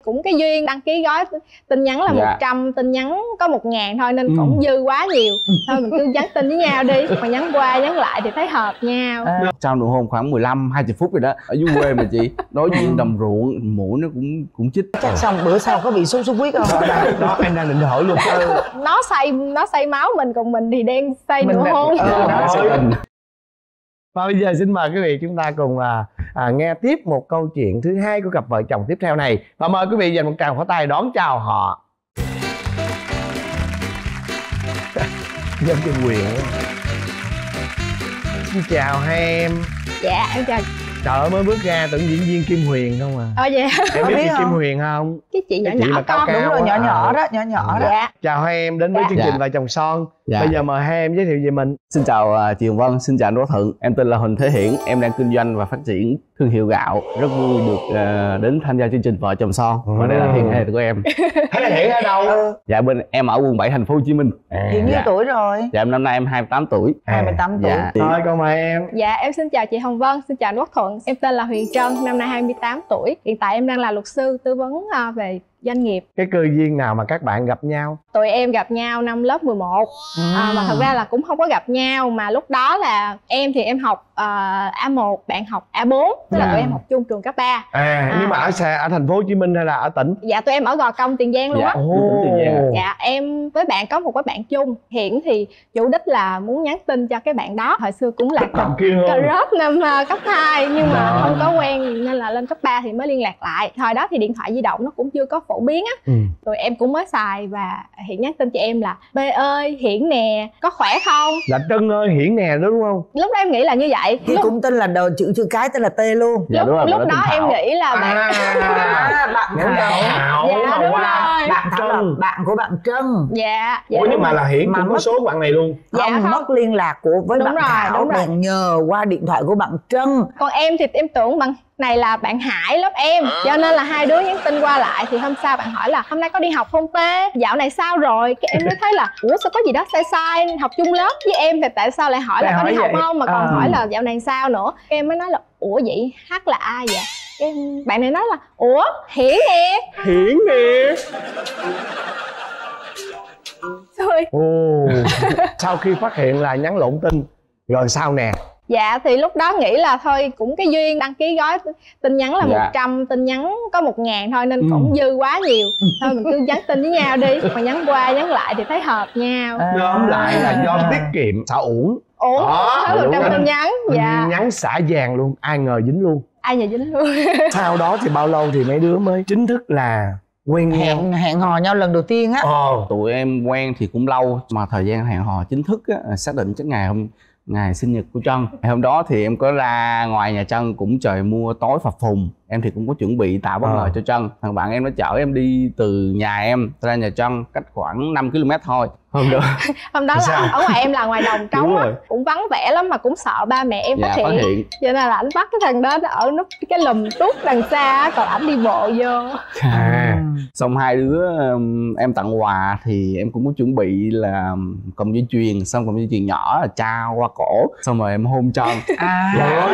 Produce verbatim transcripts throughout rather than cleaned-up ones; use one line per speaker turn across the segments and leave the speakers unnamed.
cũng cái duyên đăng ký gói tin nhắn là dạ. một trăm, tin nhắn có một ngàn thôi nên ừ. cũng dư quá nhiều. Thôi mình cứ nhắn tin với nhau đi, mà nhắn qua nhắn lại thì thấy hợp nhau. À.
Sau nụ hôn khoảng mười lăm hai mươi phút rồi đó. Ở dưới quê mà chị, đối diện đồng ruộng, mũi nó cũng cũng chích.
Chắc xong bữa sau có bị sốt xuất huyết không?
Đó, đó em đang định hỏi luôn.
Ừ. Nó say nó say máu mình, còn mình thì đang say nụ hôn.
Và bây giờ xin mời quý vị chúng ta cùng à, à, nghe tiếp một câu chuyện thứ hai của cặp vợ chồng tiếp theo này. Và mời quý vị dành một tràng pháo tay đón chào họ. Dân Kim Huyền. Xin chào hai em.
Dạ em chào.
Trời ơi, mới bước ra tưởng diễn viên Kim Huyền không à.
Ờ vậy
em biết chị Kim Huyền không?
Cái chị nhỏ
cái chị
nhỏ con.
Đúng rồi, nhỏ nhỏ đó, nhỏ nhỏ đó.
Dạ.
Chào hai em đến với
dạ.
chương trình
dạ.
Vợ Chồng Son.
Dạ.
Bây giờ mời hai em giới thiệu về mình.
Xin chào uh, chị Hồng Vân, xin chào anh Đỗ Thuận. Em tên là Huỳnh Thế Hiển, em đang kinh doanh và phát triển thương hiệu gạo. Rất vui được uh, đến tham gia chương trình Vợ Chồng Son. Ừ. Và đây là Hiển của em.
Thế Hiển ở đâu?
Ừ.
Dạ bên em ở quận bảy thành phố Hồ Chí Minh.
À.
Hiển nhiêu
dạ.
tuổi rồi?
Dạ em năm nay em hai mươi tám tuổi.
hai mươi tám tuổi.
Dạ.
Thôi con mời em.
Dạ em xin chào chị Hồng Vân, xin chào anh Quốc Thuận. Em tên là Huyền Trân, năm nay hai mươi tám tuổi. Hiện tại em đang là luật sư tư vấn uh, về doanh nghiệp.
Cái cơ duyên nào mà các bạn gặp nhau?
Tụi em gặp nhau năm lớp mười một.
Ừ.
À, mà thật ra là cũng không có gặp nhau, mà lúc đó là em thì em học uh, A một, bạn học A bốn, tức là
dạ.
tụi em học chung trường cấp ba.
À,
à
nhưng mà ở xa ở thành phố Hồ Chí Minh hay là ở tỉnh?
Dạ tụi em ở Gò Công, Tiền Giang luôn á.
Dạ. Oh.
Dạ em với bạn có một cái bạn chung. Hiện thì chủ đích là muốn nhắn tin cho cái bạn đó. Hồi xưa cũng là crush năm uh, cấp hai, nhưng mà dạ. không có quen nên là lên cấp ba thì mới liên lạc lại. Thời đó thì điện thoại di động nó cũng chưa có phổ biến á. Ừ. Tụi em cũng mới xài và Hiển nhắn tin cho em là B ơi Hiển nè, có khỏe không?
Là Trân ơi Hiển nè đúng không?
Lúc đó em nghĩ là như vậy.
Thì
lúc...
cũng tên là đầu chữ chữ cái tên là T luôn.
Dạ,
lúc
đúng rồi,
lúc đó em nghĩ là bạn
à, à, bạn Thảo.
Dạ đúng rồi.
Bạn Thảo là bạn của bạn Trân.
Dạ, dạ.
Ủa nhưng mà là Hiển
mà
cũng
mất...
có số bạn này luôn.
Dạ không, không mất liên lạc của với
đúng
bạn
rồi,
Thảo, bèn nhờ qua điện thoại của bạn Trân.
Còn em thì em tưởng bằng này là bạn Hải lớp em, cho nên là hai đứa nhắn tin qua lại. Thì hôm sau bạn hỏi là hôm nay có đi học không Tê, dạo này sao rồi? Cái em mới thấy là ủa sao có gì đó sai sai, học chung lớp với em thì tại sao lại hỏi là có đi học không mà còn à. hỏi là dạo này sao nữa. Cái em mới nói là ủa vậy H là ai vậy? Cái bạn này nói là ủa Hiển nè.
Hiển nè.
Sorry.
Ồ. Sau khi phát hiện là nhắn lộn tin rồi sao nè?
Dạ thì lúc đó nghĩ là thôi cũng cái duyên đăng ký gói tin nhắn là dạ. một trăm, tin nhắn có một ngàn thôi nên ừ. cũng dư quá nhiều. Thôi mình cứ nhắn tin với nhau đi, mà nhắn qua nhắn lại thì thấy hợp nhau.
Nhóm lại là do tiết kiệm, xả uổng.
Uổng, hết một trăm tin nhắn. Dạ.
Nhắn xả vàng luôn, ai ngờ dính luôn.
Ai ngờ dính luôn.
Sau đó thì bao lâu thì mấy đứa mới chính thức là quen
hẹn
nhau?
hẹn hò nhau lần đầu tiên á.
Ờ. Tụi em quen thì cũng lâu, mà thời gian hẹn hò chính thức á, xác định chắc ngày hôm ngày sinh nhật của Trân. Ngày hôm đó thì em có ra ngoài nhà Trân cũng trời mưa tối phập phùng. Em thì cũng có chuẩn bị tạo bất ngờ à. cho Trân. Thằng bạn em nó chở em đi từ nhà em ra nhà Trân cách khoảng năm ki lô mét thôi. Hôm đó
hôm đó là sao? Ở ngoài em là ngoài đồng trống á, cũng vắng vẻ lắm mà cũng sợ ba mẹ em dạ, phát, hiện. phát hiện cho nên là ảnh bắt cái thằng đó ở nút cái lùm tuốt đằng xa, còn ảnh đi bộ vô.
À. Xong hai đứa em tặng quà thì em cũng có chuẩn bị là cầm dây chuyền, xong cầm dây chuyền nhỏ là trao qua cổ, xong rồi em hôn Trân.
À,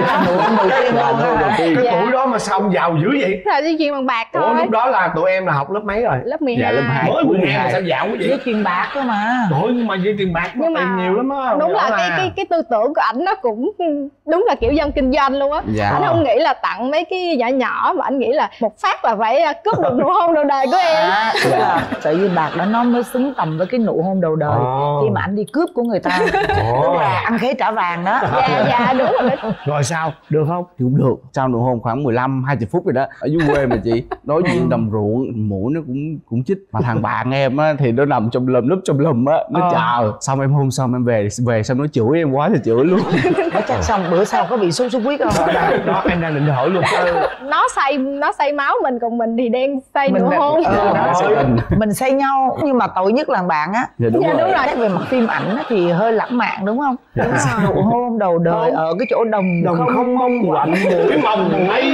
cái tuổi đó mà xong giàu dữ vậy?
Là dây chuyền bằng bạc thôi.
Ủa lúc đó là tụi em là học lớp mấy rồi?
Lớp mười hai.
Dạ lớp hai.
Mới mười hai mà sao giàu quá vậy?
Dây chuyền bạc cơ mà.
Trời nhưng mà dây tiền bạc nhưng mà tiền nhiều lắm á.
Đúng là cái, cái cái tư tưởng của ảnh nó cũng đúng là kiểu dân kinh doanh luôn á.
Dạ.
Ảnh không nghĩ là tặng mấy cái nhỏ nhỏ mà ảnh nghĩ là một phát là phải cướp được nụ hôn đầu đời của em.
À, dạ. Sợi dây bạc đó nó mới xứng tầm với cái nụ hôn đầu đời. Ồ. Khi mà ảnh đi cướp của người ta. Đúng là ăn khế trả vàng đó.
Dạ dạ đúng rồi.
Rồi sao? Được không?
Thì cũng được. Sau nụ hôn khoảng mười lăm hai mươi phút rồi đó. Ở dưới quê mà chị, đối diện đồng ruộng, mũi nó cũng cũng chích. Mà thằng bạn em á thì nó nằm trong lùm núp trong lùm á, nó chờ. Xong em hôn xong em về về xong nó chửi em quá thì chửi luôn.
Nó chắc xong bữa sau có bị sốt xuất huyết không?
Đó, đó em đang định hỏi luôn.
Ừ. Nó say nó say máu mình, còn mình thì đang say nụ hôn.
Ừ, mình say nhau nhưng mà tội nhất là bạn á.
Dạ đúng, dạ,
đúng rồi. Chắc về mặt phim ảnh á thì hơi lãng mạn đúng không? Dạ. Nụ hôn đầu đời không. Ở cái chỗ đồng
đồng không, không mong quạnh mũi mồng mây mồng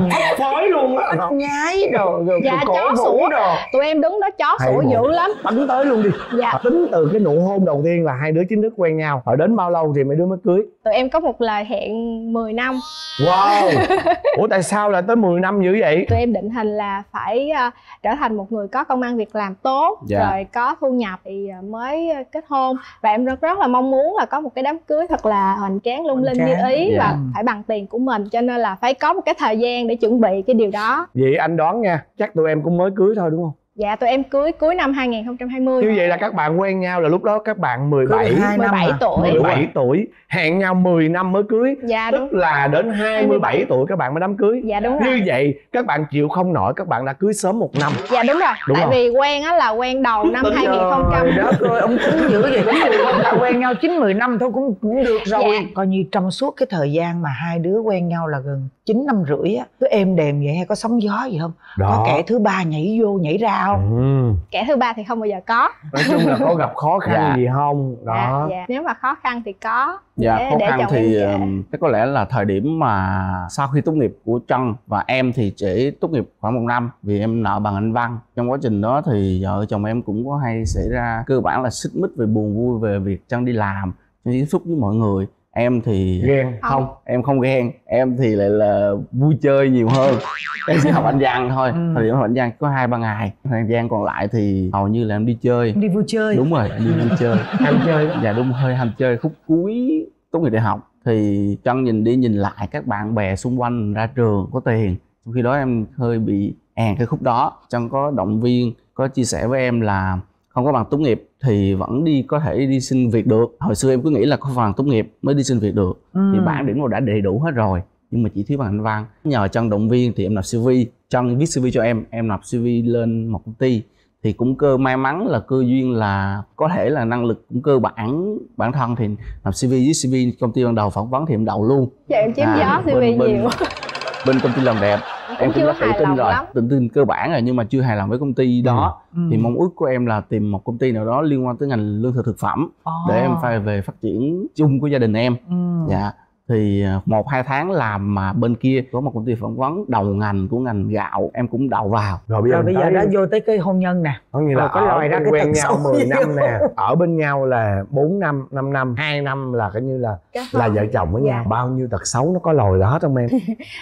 thấp phới luôn á.
Nó nhái rồi rồi
Dạ,
cổ
chó
vũ
sủa.
rồi.
Tụi em đứng đó chó
Hay
sủa
một.
dữ lắm.
Tính tới luôn đi.
Dạ.
Tính từ cái nụ hôn đầu tiên là hai đứa chính thức quen nhau, rồi đến bao lâu thì mấy đứa mới cưới?
Tụi em có một lời hẹn mười năm.
Wow. Ủa tại sao lại tới mười năm dữ vậy?
Tụi em định hình là phải uh, trở thành một người có công ăn việc làm tốt,
Dạ.
rồi có thu nhập thì uh, mới uh, kết hôn. Và em rất rất là mong muốn là có một cái đám cưới thật là hoành tráng lung linh như ý.
Dạ.
Và phải bằng tiền của mình, cho nên là phải có một cái thời gian để chuẩn bị cái điều đó.
Vậy anh đoán nha, chắc tụi em cũng mới cưới thôi đúng không?
Dạ, tụi em cưới cuối năm hai nghìn không trăm hai mươi.
Như vậy là các bạn quen nhau là lúc đó các bạn mười bảy,
Cưới được hai
mười
năm
bảy
à?
tuổi.
mười bảy tuổi, hẹn nhau mười năm mới cưới.
Dạ đúng.
Tức là đến hai mươi bảy tuổi các bạn mới đám cưới.
Dạ đúng rồi.
Như vậy các bạn chịu không nổi, các bạn đã cưới sớm một năm.
Dạ đúng rồi.
Đúng
Tại
không?
vì quen á là quen đầu năm hai nghìn không trăm.
Trời đất ơi, ông tính dữ vậy. Đã quen nhau chín mười năm thôi cũng cũng được rồi.
Dạ.
Coi như trong suốt cái thời gian mà hai đứa quen nhau là gần chín năm rưỡi á, cứ êm đềm vậy hay có sóng gió gì không?
Đó.
Có kẻ thứ ba nhảy vô nhảy ra không?
Ừ.
Kẻ thứ ba thì không bao giờ có.
Nói chung là có gặp khó khăn
Dạ.
gì không?
Dạ,
Đó.
dạ. Nếu mà khó khăn thì có.
Dạ,
để,
khó
để
khăn
chồng
thì
em kể.
um, chắc có lẽ là thời điểm mà sau khi tốt nghiệp của Trân và em thì chỉ tốt nghiệp khoảng một năm vì em nợ bằng Anh văn. Trong quá trình đó thì vợ chồng em cũng có hay xảy ra cơ bản là xích mích về buồn vui về việc Trân đi làm, Trân tiếp xúc với mọi người. Em thì
Ghen.
không, em không ghen, em thì lại là vui chơi nhiều hơn. Em chỉ học Anh văn thôi.
Ừ.
Thời điểm học Anh văn có hai ba ngày, thời gian còn lại thì hầu như là em đi chơi.
Đi vui chơi.
Đúng rồi, em đi vui chơi.
Ham chơi đó.
Dạ đúng, hơi ham chơi. Khúc cuối tốt nghiệp đại học thì Trân nhìn đi nhìn lại các bạn bè xung quanh ra trường có tiền, trong khi đó em hơi bị àn cái khúc đó. Trân có động viên, có chia sẻ với em là không có bằng tốt nghiệp thì vẫn đi có thể đi xin việc được. Hồi xưa em cứ nghĩ là có bằng tốt nghiệp mới đi xin việc được.
Ừ.
Thì bản điểm đã đầy đủ hết rồi nhưng mà chỉ thiếu bằng Anh văn. Nhờ Trân động viên thì em nộp xê vê. Trân viết xê vê cho em, em nộp xê vê lên một công ty. Thì cũng cơ may mắn là cơ duyên là có thể là năng lực cũng cơ bản bản thân thì nộp xê vê với xê vê công ty ban đầu phỏng vấn thì em đậu luôn.
Dạ em chém
À,
gió xê vê
bên- bên-
nhiều.
Bên công ty làm đẹp em cũng
chưa
đã tự
hài
tin
lòng
rồi,
lắm.
tự tin cơ bản rồi nhưng mà chưa hài lòng với công ty đó.
Ừ.
Thì mong ước của em là tìm một công ty nào đó liên quan tới ngành lương thực thực phẩm
Ồ.
để em phải về phát triển chung của gia đình em.
Ừ.
Dạ thì một hai tháng làm mà bên kia có một công ty phỏng vấn đầu ngành của ngành gạo em cũng đậu vào.
Rồi bây giờ,
Rồi bây giờ
tới-
đã vô tới cái hôn nhân nè.
có nghĩa là
Rồi có
ở
lòi ra cái
quen
tật
nhau
xấu
mười
gì
năm
không?
nè, ở bên nhau là bốn năm, năm năm, hai năm là coi như là
Kết
là
hôn.
vợ chồng với
Dạ.
nhau. Bao nhiêu tật xấu nó có lòi ra hết không em?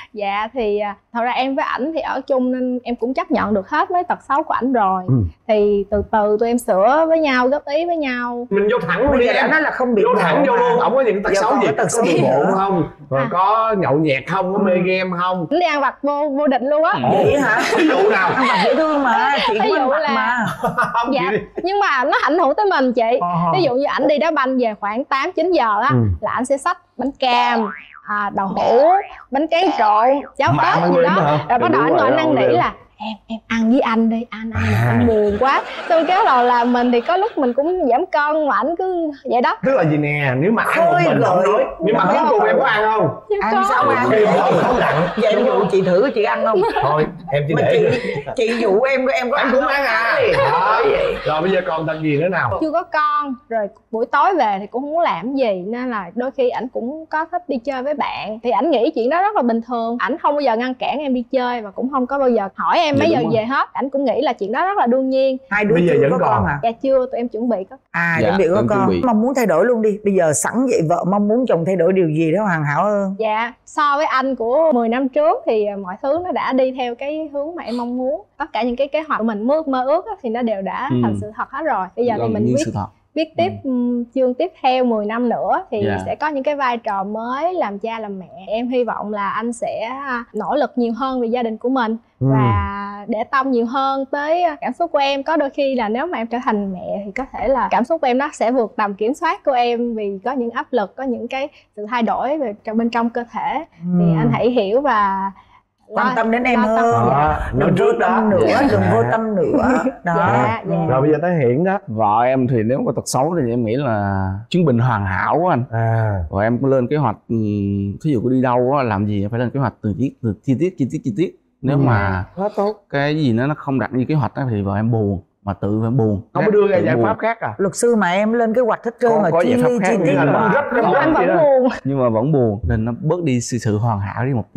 Dạ thì à, thật ra em với ảnh thì ở chung nên em cũng chấp nhận được hết mấy tật xấu của ảnh rồi.
Ừ.
Thì từ từ tụi em sửa với nhau, góp ý với nhau.
Mình vô thẳng luôn
Bây
đi
giờ đã
em.
nói là không bị
Vô thẳng
ngộ
vô
mà.
luôn, ổng có những tật
Giờ
xấu
còn
gì?
cái tật
Có
xấu
đi
gì
bộ
nữa?
không? Rồi
À.
có nhậu nhẹt không? Có mê game không?
Ảnh đi ăn vặt vô vô địch luôn á.
Vậy hả?
Ví dụ nào?
Ăn vặt dễ thương mà, chị
Ví
cũng ăn
dụ
vặt
là-
mà.
Không,
Dạ.
chị đi.
Nhưng mà nó ảnh hưởng tới mình chị.
Ờ.
Ví dụ như ảnh đi đá banh về khoảng tám chín giờ á,
Ừ.
là ảnh sẽ xách bánh cam, à, đậu hũ, bánh tráng trộn, cháo
Mà
tết
ăn
gì
với
đó.
em hả?
Rồi bắt đầu
Đúng
anh
rồi,
ngồi
đúng
năn nỉ
rồi.
là em em ăn với anh đi, anh ăn
À.
anh buồn quá. Xong cái đầu là mình thì có lúc mình cũng giảm cân mà ảnh cứ vậy đó.
Tức là gì nè, nếu mà ăn một
Khôi
mình không
gợi.
nói, nhưng mà cuối cùng em có ăn không?
Nhưng
Ăn
có.
sao mà ăn?
Em bỏ không nặng.
Vậy em dụ chị thử chị ăn không?
Thôi em chỉ
Mà
để
chị chị dụ em em có
em
ăn
cũng
không?
ăn à. Đó. Rồi bây giờ còn tật gì nữa nào?
Chưa có con, rồi buổi tối về thì cũng không muốn làm gì, nên là đôi khi ảnh cũng có thích đi chơi với bạn. Thì ảnh nghĩ chuyện đó rất là bình thường, ảnh không bao giờ ngăn cản em đi chơi và cũng không có bao giờ hỏi em
Dạ,
mấy giờ
đúng rồi.
về hết. Ảnh cũng nghĩ là chuyện đó rất là đương nhiên.
Hai đứa
Bây giờ
chưa
vẫn
có
còn.
con à?
Dạ chưa, tụi em chuẩn bị có.
À,
Dạ,
chuẩn bị có
em chuẩn
con.
bị.
Mong muốn thay đổi luôn đi. Bây giờ sẵn vậy vợ mong muốn chồng thay đổi điều gì đó hoàn hảo hơn?
Dạ, so với anh của mười năm trước thì mọi thứ nó đã đi theo cái hướng mà em mong muốn. Tất cả những cái kế hoạch của mình mơ, mơ ước á, thì nó đều đã
Ừ.
thành sự thật hết rồi. Bây giờ thì
Gần
mình
như
viết
sự thật.
viết tiếp ừm, chương tiếp theo mười năm nữa thì
Dạ.
sẽ có những cái vai trò mới làm cha làm mẹ. Em hy vọng là anh sẽ à, nỗ lực nhiều hơn vì gia đình của mình
Ừ.
và để tâm nhiều hơn tới à, cảm xúc của em. Có đôi khi là nếu mà em trở thành mẹ thì có thể là cảm xúc của em nó sẽ vượt tầm kiểm soát của em vì có những áp lực, có những cái sự thay đổi về trong bên trong cơ thể. Thì
Ừ.
anh hãy hiểu và
Quan tâm đến em
lo tâm.
hơn.
Dạ.
Đó, nói
Đừng vô
trước đó.
tâm nữa,
Dạ.
đừng vô tâm nữa. Đó.
Dạ, dạ.
Rồi bây giờ tới Hiển đó.
Vợ em thì nếu có tật xấu thì em nghĩ là chứng bình hoàn hảo của anh.
À.
Và em cũng lên kế hoạch, ừm, thí dụ có đi đâu á, làm gì phải lên kế hoạch từ chi, từ chi tiết chi tiết chi tiết. Nếu
Ừ.
mà
Quá tốt.
cái gì nó nó không đặt như kế hoạch á thì vợ em buồn, mà tự phải buồn.
Không có đưa ra
Tự
giải
buồn.
pháp khác à?
Luật sư mà em lên kế hoạch hết trơn
Có-
mà
có
chi
giải pháp
ly
khác
chi
như
tiết
là
mà.
rất
Nhưng mà anh
vậy
vẫn
đó.
buồn.
Nhưng mà vẫn buồn nên nó bớt đi sự, sự hoàn hảo đi một tí.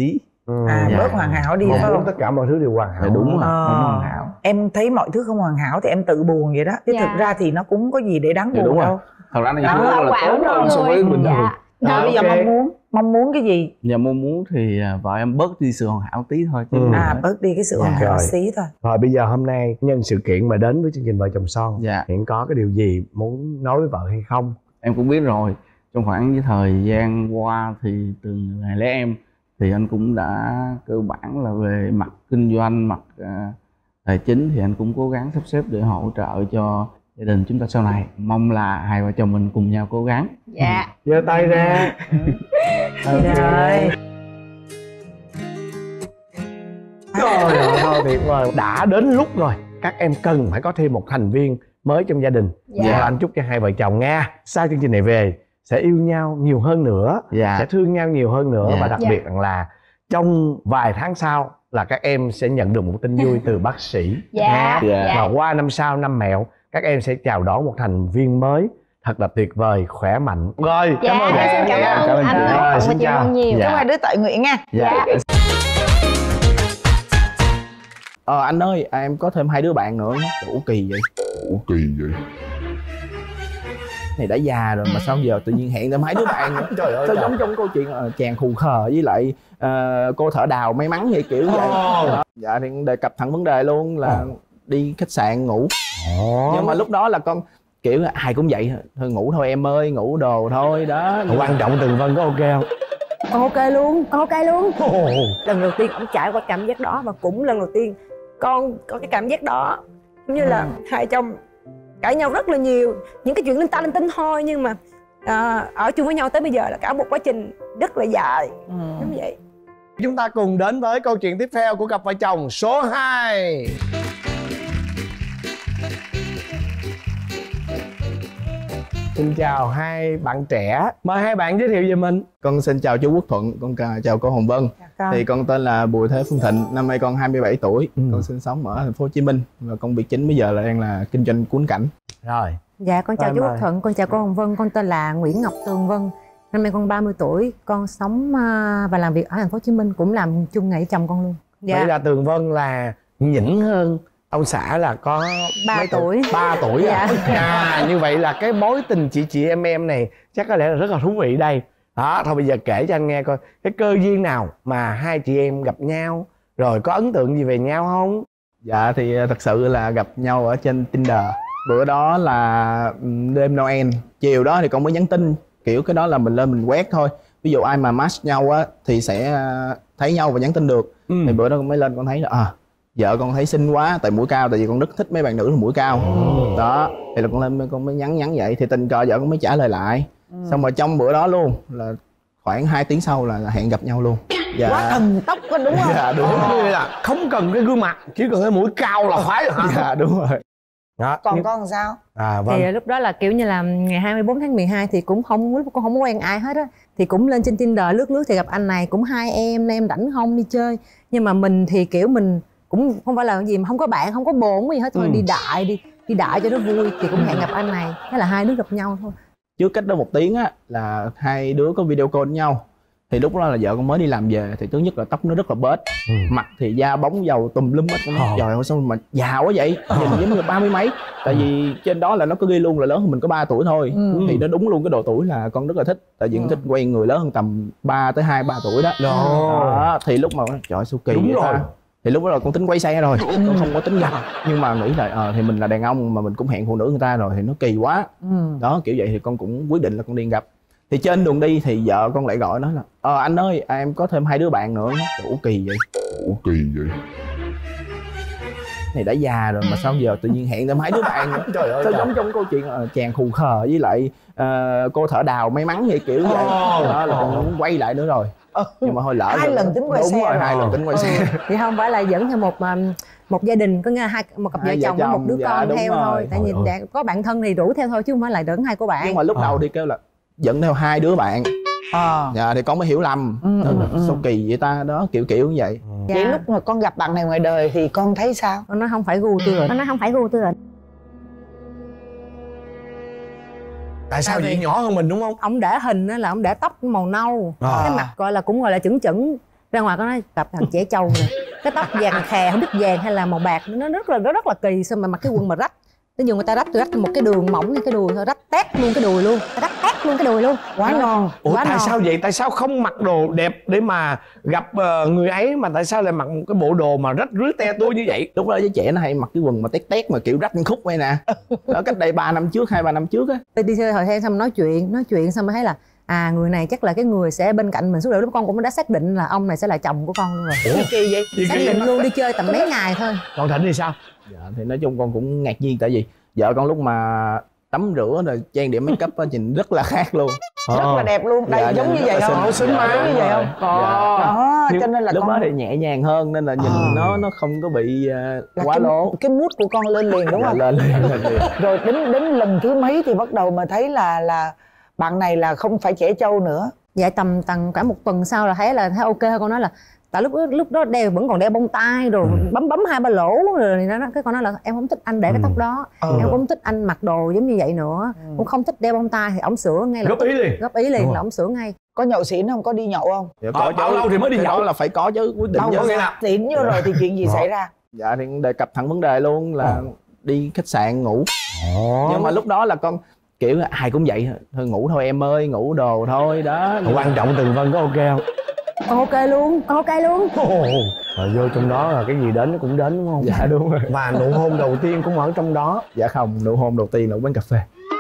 À
Dạ.
bớt hoàn hảo đi
Mong
phải
muốn
không?
tất cả mọi thứ đều hoàn hảo.
Dạ, đúng rồi,
Ờ.
không hoàn hảo.
Em thấy mọi thứ không hoàn hảo thì em tự buồn vậy đó. Chứ
Dạ.
thực ra thì nó cũng có gì để đáng
Dạ,
buồn
đúng rồi.
đâu.
Thật ra này
Đó,
là
quả
tốt hơn so với bình thường.
Dạ.
Rồi
Rồi,
bây giờ
ok.
mong muốn mong muốn cái gì?
Giờ mong muốn thì à, vợ em bớt đi sự hoàn hảo tí thôi chứ.
Ừ.
không
À
phải.
bớt đi cái sự
Dạ.
hoàn hảo
Rồi.
xí thôi.
Rồi bây giờ hôm nay nhân sự kiện mà đến với chương trình Vợ Chồng Son,
Dạ.
hiện có cái điều gì muốn nói với vợ hay không?
Em cũng biết rồi, trong khoảng cái thời gian qua thì từ ngày lấy em thì anh cũng đã cơ bản là về mặt kinh doanh, mặt à, tài chính thì anh cũng cố gắng sắp xếp để hỗ trợ cho gia đình chúng ta sau này. Mong là hai vợ chồng mình cùng nhau cố gắng.
Dạ.
Giơ tay ra. Ok.
Rồi.
Trời ơi, thôi tuyệt vời. Đã đến lúc rồi, các em cần phải có thêm một thành viên mới trong gia đình.
Dạ.
Và anh chúc cho hai vợ chồng nha, sau chương trình này về sẽ yêu nhau nhiều hơn nữa,
Dạ.
sẽ thương nhau nhiều hơn nữa.
Dạ.
Và đặc
Dạ.
biệt rằng là trong vài tháng sau là các em sẽ nhận được một tin vui từ bác sĩ.
Dạ.
Dạ.
Dạ.
Và qua năm sau, năm mẹo, các em sẽ chào đón một thành viên mới thật là tuyệt vời, khỏe mạnh. Rồi,
Dạ,
cảm ơn
em
em
xin
nha.
cảm ơn
Cảm ơn
anh
chị.
Cộng
Rồi,
và
xin
chị
chào.
Vân nhiều.
Dạ.
Chúc hai đứa tội nguyện nha.
Dạ.
Dạ.
Ờ anh ơi, em có thêm hai đứa bạn nữa. Ủa kỳ vậy?
Ủa kỳ vậy?
Này đã già rồi mà sao giờ tự nhiên hẹn thêm hai đứa bạn nữa?
Trời ơi,
Sao
trời.
giống trong câu chuyện uh, chàng khù khờ với lại ờ, cô thợ đào may mắn vậy kiểu vậy.
Ồ.
Đó. Dạ thì đề cập thẳng vấn đề luôn là đi khách sạn ngủ.
Ồ.
Nhưng mà lúc đó là con kiểu ai cũng vậy thôi, ngủ thôi em ơi, ngủ đồ thôi đó.
Quan trọng Tường Vân có ok không?
Con ok luôn, con ok luôn.
Ồ.
Lần đầu tiên ông trải qua cảm giác đó và cũng lần đầu tiên con có cái cảm giác đó. Giống như là hai chồng cãi nhau rất là nhiều, những cái chuyện linh ta linh tinh thôi, nhưng mà à, ở chung với nhau tới bây giờ là cả một quá trình rất là dài.
Ừ.
Giống vậy.
Chúng ta cùng đến với câu chuyện tiếp theo của cặp vợ chồng số hai. Xin chào hai bạn trẻ. Mời hai bạn giới thiệu về mình.
Con xin chào chú Quốc Thuận, con chào cô Hồng Vân.
Con.
Thì con tên là Bùi Thế Phương Thịnh, năm nay con hai mươi bảy tuổi.
Ừ.
Con sinh sống ở thành phố Hồ Chí Minh và công việc chính bây giờ là đang là kinh doanh cuốn cảnh.
Rồi.
Dạ con chào
Rồi,
chú
mời.
Quốc Thuận, con chào cô Hồng Vân, con tên là Nguyễn Ngọc Tường Vân. Năm nay con ba mươi tuổi, con sống à, và làm việc ở thành phố Hồ Chí Minh, cũng làm chung nghề với chồng con luôn.
Vậy là Tường Vân là nhỉnh hơn ông xã là có
Ba
mấy
tuổi.
ba tuổi à?
Dạ.
À như vậy là cái mối tình chị chị em em này chắc có lẽ là rất là thú vị đây. Đó, thôi bây giờ kể cho anh nghe coi cái cơ duyên nào mà hai chị em gặp nhau, rồi có ấn tượng gì về nhau không?
Dạ thì thật sự là gặp nhau ở trên Tinder. Bữa đó là ừm, đêm Noel, chiều đó thì con mới nhắn tin. Kiểu cái đó là mình lên mình quét thôi. Ví dụ ai mà match nhau á thì sẽ à, thấy nhau và nhắn tin được.
Ừ.
Thì bữa đó con mới lên con thấy là à, vợ con thấy xinh quá, tại mũi cao, tại vì con rất thích mấy bạn nữ là mũi cao.
Ừ.
Đó, thì là con lên con mới nhắn nhắn vậy thì tình cờ vợ con mới trả lời lại. Xong rồi trong bữa đó luôn là khoảng hai tiếng sau là, là hẹn gặp nhau luôn. Dạ.
Quá thần tốc đó đúng không?
Dạ đúng
Đúng
rồi.
như là không cần cái gương mặt, chỉ cần cái mũi cao là khoái rồi hả?
Dạ đúng rồi.
Đó,
Còn
nhưng-
con làm sao?
À vâng.
Thì lúc đó là kiểu như là ngày hai mươi bốn tháng mười hai thì cũng không, lúc con không có quen ai hết á, thì cũng lên trên Tinder lướt lướt thì gặp anh này, cũng hai em em rảnh không đi chơi. Nhưng mà mình thì kiểu mình cũng không phải là cái gì mà không có bạn, không có bồ, không có gì hết, thôi
Ừ.
đi đại đi đi đại cho nó vui, thì cũng hẹn gặp anh này, thế là hai đứa gặp nhau thôi.
Trước cách đó một tiếng á là hai đứa có video call với nhau. Thì lúc đó là vợ con mới đi làm về, thì thứ nhất là tóc nó rất là bết,
Ừ.
mặt thì da bóng dầu tùm lum hết. Con nói
Ờ.
trời ơi sao mà già quá vậy, nhìn giống như ba mươi mấy. Tại vì trên đó là nó có ghi luôn là lớn hơn mình có ba tuổi thôi.
Ừ.
Thì nó đúng luôn cái độ tuổi là con rất là thích. Tại vì con thích quen người lớn hơn tầm ba tới hai ba tuổi đó. Đó, thì lúc mà trời ơi sao kỳ
Đúng
vậy
rồi.
ta. Thì lúc đó là con tính quay xe rồi, con không có tính gặp. Nhưng mà nghĩ là ờ thì mình là đàn ông mà mình cũng hẹn phụ nữ người ta rồi thì nó kỳ quá.
Ừ.
Đó kiểu vậy thì con cũng quyết định là con đi gặp. Thì trên đường đi thì vợ con lại gọi nói là ờ anh ơi à, em có thêm hai đứa bạn nữa. Ủa kỳ vậy?
Ủa kỳ vậy?
Này đã già rồi mà sao giờ tự nhiên hẹn thêm hai đứa bạn nữa.
Trời ơi,
Sao
trời.
giống trong câu chuyện ờ, chàng khù khờ với lại ờ, cô thợ đào may mắn vậy kiểu vậy.
Ồ.
Đó là con muốn quay lại nữa rồi. Nhưng mà thôi lỡ
Hai
rồi.
lần tính quay
Đúng
xe
rồi,
rồi.
hai lần tính quay xe.
Thì không phải là dẫn theo một um, một gia đình, có nghĩa là hai một cặp vợ
Hai vợ
chồng với một
chồng,
đứa
dạ,
con
đúng
theo
rồi.
thôi, tại vì
Trời ơi.
đã có bạn thân thì rủ theo thôi chứ không phải là dẫn hai cô bạn.
Nhưng mà lúc đầu
Ờ.
thì kêu là dẫn theo hai đứa bạn.
Ờ.
Dạ thì con mới hiểu lầm.
Ừ,
Đó
ừ,
là
ừ.
sao kỳ vậy ta, đó kiểu kiểu như vậy.
Dạ.
Vậy lúc mà con gặp bạn này ngoài đời thì con thấy sao?
Con nói không phải gu tôi rồi.
Con nói không phải gu tôi rồi.
Tại sao vậy, nhỏ hơn mình đúng không?
Ông để hình á là ông để tóc màu nâu,
À.
cái mặt gọi là cũng gọi là chững chững, Ra ngoài con nói gặp thằng trẻ trâu nè, cái tóc vàng khè không biết vàng hay là màu bạc, nó rất là nó rất là kỳ, sao mà mặc cái quần mà rách. Ví dụ người ta rách tôi rách một cái đường mỏng như cái đùi thôi, rách tét luôn cái đùi luôn, rách tét luôn cái đùi luôn,
quá non.
Ủa
quá
tại
non.
sao vậy? Tại sao không mặc đồ đẹp để mà gặp uh, người ấy, mà tại sao lại mặc một cái bộ đồ mà rách rưới te tua như vậy?
Lúc đó giới trẻ nó hay mặc cái quần mà tét tét mà kiểu rách khúc vậy nè. Đó cách đây ba năm trước, hai ba năm trước á.
Tôi đi chơi thời gian xong nói chuyện, nói chuyện xong mới thấy là à người này chắc là cái người sẽ bên cạnh mình suốt đời. Lúc con cũng đã xác định là ông này sẽ là chồng của con luôn rồi.
Ủa kỳ vậy?
Xác định luôn, đi chơi tầm mấy ngày thôi.
Còn Thịnh thì sao?
Dạ thì nói chung con cũng ngạc nhiên, tại vì vợ con lúc mà tắm rửa rồi trang điểm make up á nhìn rất là khác luôn.
Rất là đẹp luôn. Đây
Dạ,
giống
dạ,
như
rất
vậy
là
không?
xinh.
Xứng má
Dạ,
như vậy không?
dạ.
Đó,
Nhưng
cho nên là
lúc
con
đó thì nhẹ nhàng hơn nên là nhìn
À.
nó nó không có bị uh,
là
quá
cái,
lố.
cái mood của con lên liền đúng
Dạ,
không?
lên lên lên liền.
Rồi đến đến lần thứ mấy thì bắt đầu mà thấy là là bạn này là không phải trẻ trâu nữa.
Dạ tầm tầm cả một tuần sau là thấy là thấy ok hơn. Con nói là tại lúc lúc đó đeo vẫn còn đeo bông tai rồi ừ. bấm bấm hai ba lỗ rồi nó cái con nói là em không thích anh để ừ. cái tóc đó, ừ. em cũng không thích anh mặc đồ giống như vậy nữa, ừ. cũng không thích đeo bông tai. Thì ổng sửa ngay là
góp ý liền.
góp ý liền là ổng sửa ngay.
Có nhậu xỉn không? Có đi nhậu không?
Dạ,
Ờ, bao lâu thì mới đi
cái
nhậu?
đó là phải có chứ, quyết định
Đâu
chứ.
có nghĩa là xỉn vô rồi thì chuyện gì xảy ra?
Dạ thì đề cập thẳng vấn đề luôn là
Ờ.
đi khách sạn ngủ.
Ồ.
Nhưng mà lúc đó là con kiểu là ai cũng vậy thôi, ngủ thôi em ơi, ngủ đồ thôi đó.
Quan trọng Tường Vân có ok không?
Con ok luôn, con ok luôn.
Ồ. Rồi vô trong đó là cái gì đến nó cũng đến đúng không?
Dạ đúng rồi.
Và nụ hôn đầu tiên cũng ở trong đó.
Dạ không, nụ hôn đầu tiên là ở quán cà phê.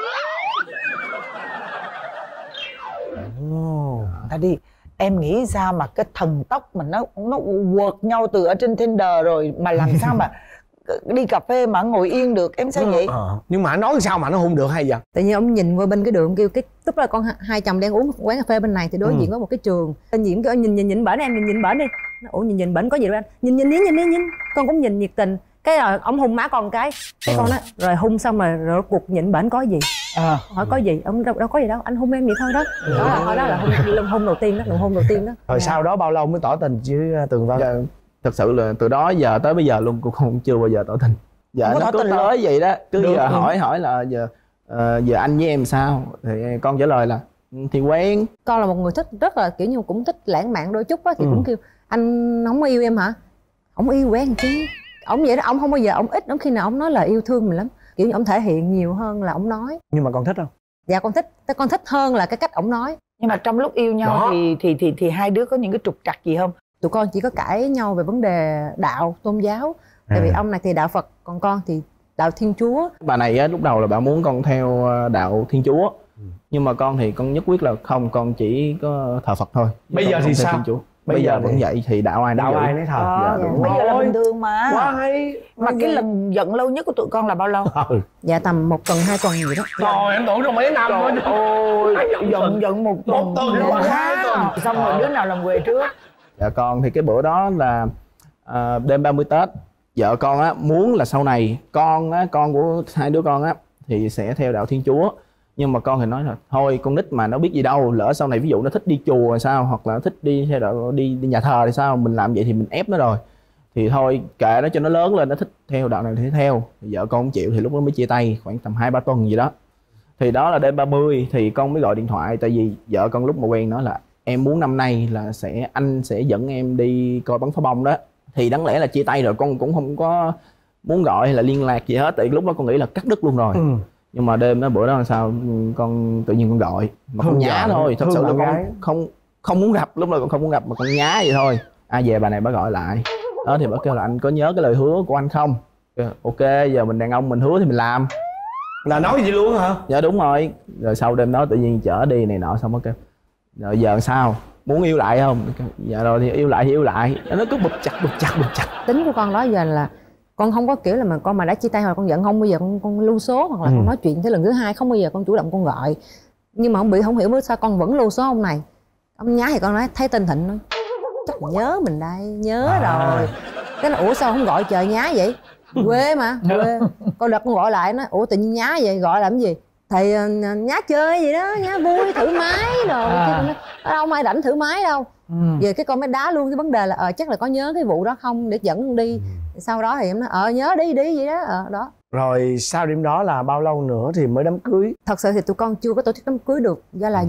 Ồ.
Ta đi, em nghĩ sao mà cái thần tốc mà nó nó quật nhau từ ở trên Tinder rồi mà làm sao mà đi cà phê mà ngồi yên được, em sao vậy?
Ờ. Nhưng mà nói sao mà nó hôn được hay vậy?
Tự nhiên ông nhìn qua bên cái đường kêu cái lúc đó con hai chồng đang uống quán cà phê bên này thì đối
Ừ.
diện có một cái trường. Anh Diễm kêu nhìn nhìn nhìn bển em, nhìn nhìn bển đi. Nó, ủa nhìn nhìn bển có gì đâu anh? Nhìn nhìn đi nhìn đi nhìn. Con cũng nhìn nhiệt tình. Cái rồi ông hung má con cái. Cái
Ừ.
con nói rồi hung xong rồi rồi cuộc nhìn bển có gì?
À.
Hỏi có gì? Ông đâu, đâu có gì đâu, anh hung em vậy thôi đó. Đó là hồi đó là hung, hung đầu tiên đó, nụ hôn đầu tiên đó.
Rồi
Dạ.
sau đó bao lâu mới tỏ tình chứ Tường Vân?
Dạ, thật sự là từ đó giờ tới bây giờ luôn cũng không chưa bao giờ tỏ tình. Dạ
Không có
nó
tỏ
cứ
tình luôn?
tới vậy đó, cứ
Được.
giờ hỏi hỏi là giờ ờ, giờ anh với em sao thì con trả lời là "Ừ, thì quen."
Con là một người thích rất là kiểu như cũng thích lãng mạn đôi chút á thì
Ừ.
cũng kêu anh không yêu em hả? Không yêu quen chứ. Ông vậy đó, ông không bao giờ ông ít, ông khi nào ông nói là yêu thương mình lắm, kiểu như ông thể hiện nhiều hơn là ông nói.
Nhưng mà con thích không?
Dạ con thích, con thích hơn là cái cách ông nói.
Nhưng mà trong lúc yêu nhau
Đó.
thì, thì thì thì hai đứa có những cái trục trặc gì không?
Tụi con chỉ có cãi nhau về vấn đề đạo tôn giáo, tại vì
À.
ông này thì đạo Phật còn con thì đạo Thiên Chúa.
Bà này á, lúc đầu là bà muốn con theo ờ, đạo Thiên Chúa,
Ừ.
nhưng mà con thì con nhất quyết là không, con chỉ có thờ Phật thôi.
Bây
Con
giờ
không
thì
theo
sao?
Thiên Chúa.
Bây
Bây,
giờ
giờ vẫn
thì-
vậy thì đạo ai nấy
Đạo
vậy.
ai nấy thờ.
Ờ,
dạ, đúng
bây
rồi.
giờ là bình thường mà.
Quá hay.
Mà cái lần giận lâu nhất của tụi con là bao lâu?
Ừ.
Dạ tầm một tuần hai tuần gì đó.
Trời em tưởng trong mấy năm nữa chứ.
Ôi, giận giận một tuần.
Một tuần quá, hai tuần.
Xong rồi đứa nào làm quề trước?
Dạ con thì cái bữa đó là à, đêm ba mươi Tết, vợ con á muốn là sau này con á, con của hai đứa con á thì sẽ theo đạo Thiên Chúa, nhưng mà con thì nói là thôi con nít mà nó biết gì đâu, lỡ sau này ví dụ nó thích đi chùa thì sao, hoặc là nó thích đi theo đạo đi, đi nhà thờ thì sao, mình làm vậy thì mình ép nó rồi, thì thôi kệ nó cho nó lớn lên, nó thích theo đạo này thì theo. Thì vợ con không chịu thì lúc đó mới chia tay khoảng tầm hai ba tuần gì đó. Thì đó là đêm ba mươi thì con mới gọi điện thoại, tại vì vợ con lúc mà quen nói là em muốn năm nay là sẽ anh sẽ dẫn em đi coi bắn pháo bông đó. Thì đáng lẽ là chia tay rồi, con cũng không có muốn gọi hay là liên lạc gì hết, tại lúc đó con nghĩ là cắt đứt luôn rồi.
Ừ.
Nhưng mà đêm đó bữa đó là sao con tự nhiên con gọi mà con
Thương
nhá
vợ,
thôi, thật
thương
sự là
bạn
con
gái.
không không muốn gặp, lúc đó con không muốn gặp mà con nhá vậy thôi. À về bà này bà gọi lại đó thì bà kêu là anh có nhớ cái lời hứa của anh không? Kêu, ok giờ mình đàn ông mình hứa thì mình làm.
Là nói gì luôn hả?
Dạ đúng rồi. Rồi sau đêm đó tự nhiên chở đi này nọ xong nó kêu rồi giờ sao, muốn yêu lại không? Kêu, dạ rồi thì yêu lại thì yêu lại. Nó cứ bụp chặt bụp chặt bụp chặt.
Tính của con đó giờ là con không có kiểu là mà con mà đã chia tay rồi con giận, không bao giờ con con lưu số hoặc là
Ừ.
con nói chuyện tới lần thứ hai, không bao giờ con chủ động con gọi. Nhưng mà không bị không hiểu sao con vẫn lưu số ông này. Ông nhá thì con nói thấy tên Thịnh nói chắc là nhớ mình đây, nhớ
À.
rồi. Cái là ủa sao không gọi chờ nhá vậy? Quê mà, quê. Con đợt con gọi lại nói ủa tự nhiên nhá vậy, gọi làm cái gì? Thì uh, nhá chơi gì đó, nhá vui thoải mái rồi.
À.
Cái con nói ở đâu ai rảnh thoải mái đâu.
Ừ.
Về cái con mới đá luôn cái vấn đề là ờ chắc là có nhớ cái vụ đó không để dẫn con đi. Sau đó thì em nói ờ nhớ đi đi vậy đó. Ờ đó.
Rồi sau đêm đó là bao lâu nữa thì mới đám cưới?
Thật sự thì tụi con chưa có tổ chức đám cưới được do là dịch.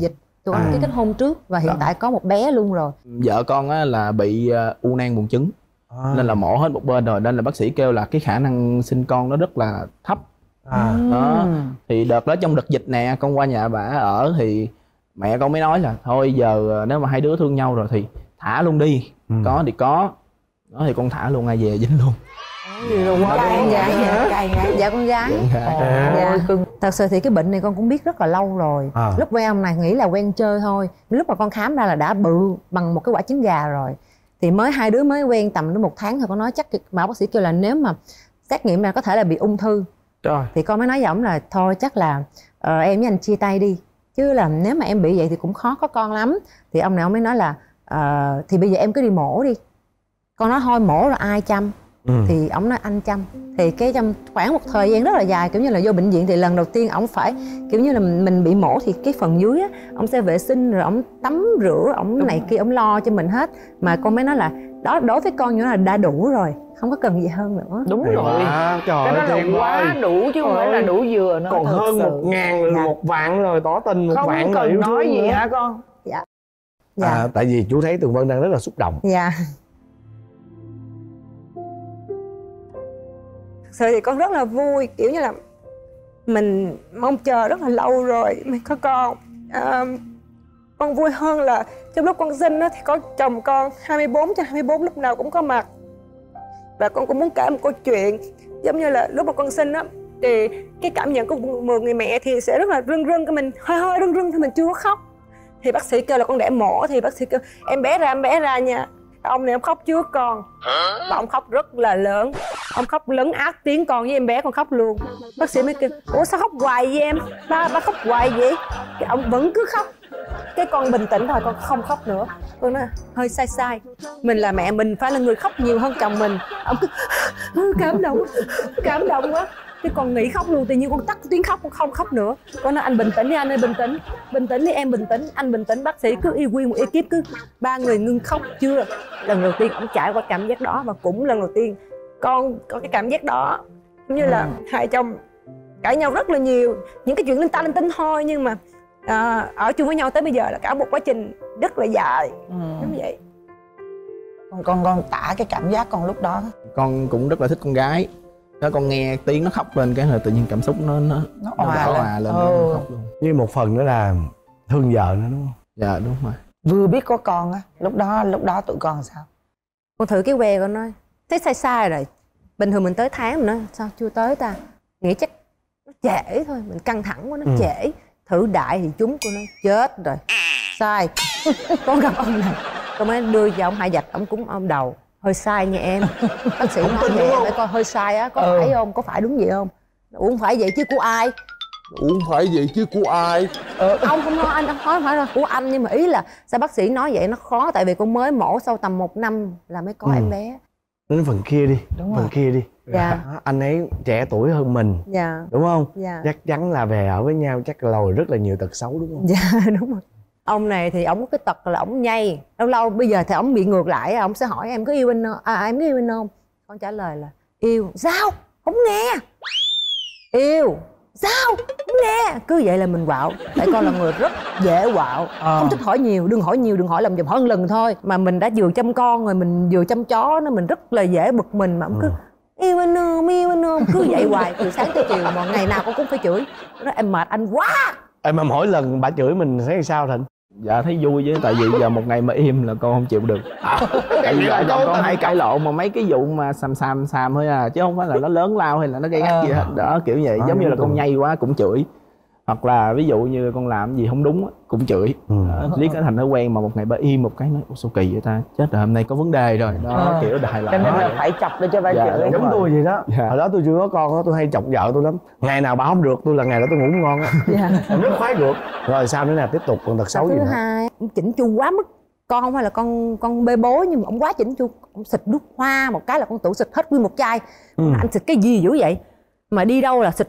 tụi anh
À.
ký kết hôn trước và hiện
Đó.
tại có một bé luôn rồi.
Vợ con á là bị ờ, u nang buồng trứng
À.
nên là mổ hết một bên rồi, nên là bác sĩ kêu là cái khả năng sinh con nó rất là thấp.
À.
Đó thì đợt đó trong đợt dịch nè, con qua nhà bà ở thì mẹ con mới nói là thôi giờ nếu mà hai đứa thương nhau rồi thì thả luôn đi.
Ừ.
Có thì có, đó thì con thả luôn, ai về dính luôn.
Gì đâu quá
Con gái
dạ.
dạ, dạ con gái.
À.
Dạ.
Ôi, cưng.
Thật sự thì cái bệnh này con cũng biết rất là lâu rồi.
À.
Lúc quen ông này nghĩ là quen chơi thôi. Lúc mà con khám ra là đã bự bằng một cái quả trứng gà rồi. Thì mới hai đứa mới quen tầm đến một tháng thôi, con nói chắc mà bác sĩ kêu là nếu mà xét nghiệm ra có thể là bị ung thư.
Trời.
Thì con mới nói với ổng là thôi chắc là ờ, em với anh chia tay đi. Chứ là nếu mà em bị vậy thì cũng khó có con lắm. Thì ông này ông mới nói là ờ, thì bây giờ em cứ đi mổ đi. Con nói thôi mổ rồi ai chăm.
Ừ.
Thì ổng nói anh chăm. Thì cái trong khoảng một thời gian rất là dài, kiểu như là vô bệnh viện thì lần đầu tiên ổng phải kiểu như là mình, mình bị mổ thì cái phần dưới á ổng sẽ vệ sinh rồi ổng tắm rửa, ổng này kia ổng lo cho mình hết. Mà con mới nói là đó, đối với con như là đã đủ rồi, không có cần gì hơn nữa.
Đúng
Hay
rồi.
quá. Trời
Cái đó
ơi,
là
thiệt
quá
quá.
đủ chứ không phải là đủ vừa nữa.
Còn
thật
hơn
sự.
một ngàn rồi,
Dạ.
một vạn rồi, tỏ tình một
Không
vạn rồi
cần
yêu
nói
thương
gì
nữa.
hả con?
Dạ.
À, tại vì chú thấy Tường Vân đang rất là xúc động.
Dạ.
Thực sự thì con rất là vui, kiểu như là mình mong chờ rất là lâu rồi mới có con. À, con vui hơn là trong lúc con sinh á, thì có chồng con hai mươi bốn trên hai mươi bốn lúc nào cũng có mặt. Và con cũng muốn kể một câu chuyện giống như là lúc mà con sinh á, thì cái cảm nhận của một người mẹ thì sẽ rất là rưng rưng, cái mình hơi hơi rưng rưng thì mình chưa có khóc. Thì bác sĩ kêu là con đẻ mổ, thì bác sĩ kêu em bé ra em bé ra nha. Ông này ông khóc trước con và ông khóc rất là lớn, ông khóc lấn át tiếng con với em bé, con khóc luôn. Bác sĩ mới kêu ủa sao khóc hoài vậy em, ba ba khóc hoài vậy. Cái ông vẫn cứ khóc. Cái con bình tĩnh thôi, con không khóc nữa. Con nói hơi sai sai, mình là mẹ mình phải là người khóc nhiều hơn chồng mình. Ông cứ cảm động cảm động quá, cái con nghỉ khóc luôn. Tự nhiên con tắt tiếng khóc, con không khóc nữa. Con nói anh bình tĩnh đi anh ơi, bình tĩnh bình tĩnh đi em, bình tĩnh anh bình tĩnh. Bác sĩ cứ y nguyên một ekip cứ ba người ngưng khóc. Chưa lần đầu tiên ông trải qua cảm giác đó, và cũng lần đầu tiên con có cái cảm giác đó. Giống như là hai chồng cãi nhau rất là nhiều, những cái chuyện linh ta linh tinh thôi, nhưng mà à, ở chung với nhau tới bây giờ là cả một quá trình rất là dài.
Ừ.
Giống vậy.
Con con con tả cái cảm giác con lúc đó.
Con cũng rất là thích con gái. Đó, con nghe tiếng nó khóc lên cái là tự nhiên cảm xúc nó nó
Nó
nó
òa
đỏ
lên.
òa lên,
Ừ.
nó khóc luôn.
Như một phần nữa là thương vợ nữa đúng không?
Dạ đúng rồi.
Vừa biết có con á, lúc đó lúc đó tụi con sao?
Con thử cái que con nói thấy sai sai rồi. Bình thường mình tới tháng mình nói sao chưa tới ta, nghĩ chắc nó trễ thôi, mình căng thẳng quá nó
Ừ.
trễ. Thử đại thì chúng cô nói chết rồi, sai. Con gặp ông này con mới đưa cho ông hai vạch, ông cũng ông đầu hơi sai nha em. Bác sĩ nói vậy em phải coi hơi sai á, có
Ừ.
phải không, có phải đúng vậy không. Ủa không phải vậy chứ của ai.
Uống phải vậy chứ của ai?
Ông không nói anh, không phải là của anh, nhưng mà ý là sao bác sĩ nói vậy nó khó, tại vì con mới mổ sau tầm một năm là mới có
Ừ.
em bé.
Đến phần kia đi.
Đúng
Phần
rồi.
kia đi.
Dạ.
Đó, anh ấy trẻ tuổi hơn mình
Dạ.
đúng không?
Dạ.
Chắc chắn là về ở với nhau chắc lòi rất là nhiều tật xấu đúng không?
Dạ đúng rồi. Ông này thì ổng có cái tật là ổng nhây. Lâu lâu bây giờ thì ổng bị ngược lại, ổng sẽ hỏi em có yêu anh không? À em có yêu anh không? Con trả lời là yêu. Sao? Không nghe. Yêu. Sao? Không nghe. Cứ vậy là mình quạo. Tại con là người rất dễ quạo.
Ờ.
Không thích hỏi nhiều, đừng hỏi nhiều, đừng hỏi lầm dùm, hỏi một lần thôi. Mà mình đã vừa chăm con rồi, mình vừa chăm chó nó, mình rất là dễ bực mình. Mà ổng cứ yêu anh không, yêu anh không, cứ vậy hoài từ sáng tới chiều, mà ngày nào con cũng phải chửi. Nói em mệt anh quá.
Ê, mà mỗi lần bà chửi mình thấy sao Thịnh?
Dạ thấy vui chứ, tại vì giờ một ngày mà im là con không chịu được. Tại vì vợ chồng con hay cãi lộn mà mấy cái vụ mà xàm xàm xàm thôi à, chứ không phải là nó lớn lao hay là nó gây gắt gì hết. Đó kiểu vậy,
À,
giống như là
đúng
con
rồi.
nhây quá cũng chửi. Hoặc là ví dụ như con làm gì không đúng á, cũng chửi.
Ừ.
Đó, riết nó thành thói quen, mà một ngày bà im một cái nói ủa sao kỳ vậy ta, chết rồi hôm nay có vấn đề rồi. Đó
Ờ.
kiểu đại loại.
Cho nên là phải chọc để cho ba
Dạ,
chửi.
đúng
Giống
rồi.
tôi vậy đó.
Dạ.
Hồi đó tôi chưa có con đó, tôi hay chọc vợ tôi lắm. Ngày nào bà không được tôi là ngày đó tôi ngủ không ngon á.
Dạ.
Em rất khoái được. Rồi sao nữa nè, tiếp tục còn tật xấu gì
Thứ
nữa?
hai, ông chỉnh chu quá mức. Con không phải là con con bê bối, nhưng mà ông quá chỉnh chu. Ông xịt nước hoa một cái là con tự xịt hết nguyên một chai.
Ừ.
Anh xịt cái gì dữ vậy? Mà đi đâu là xịt.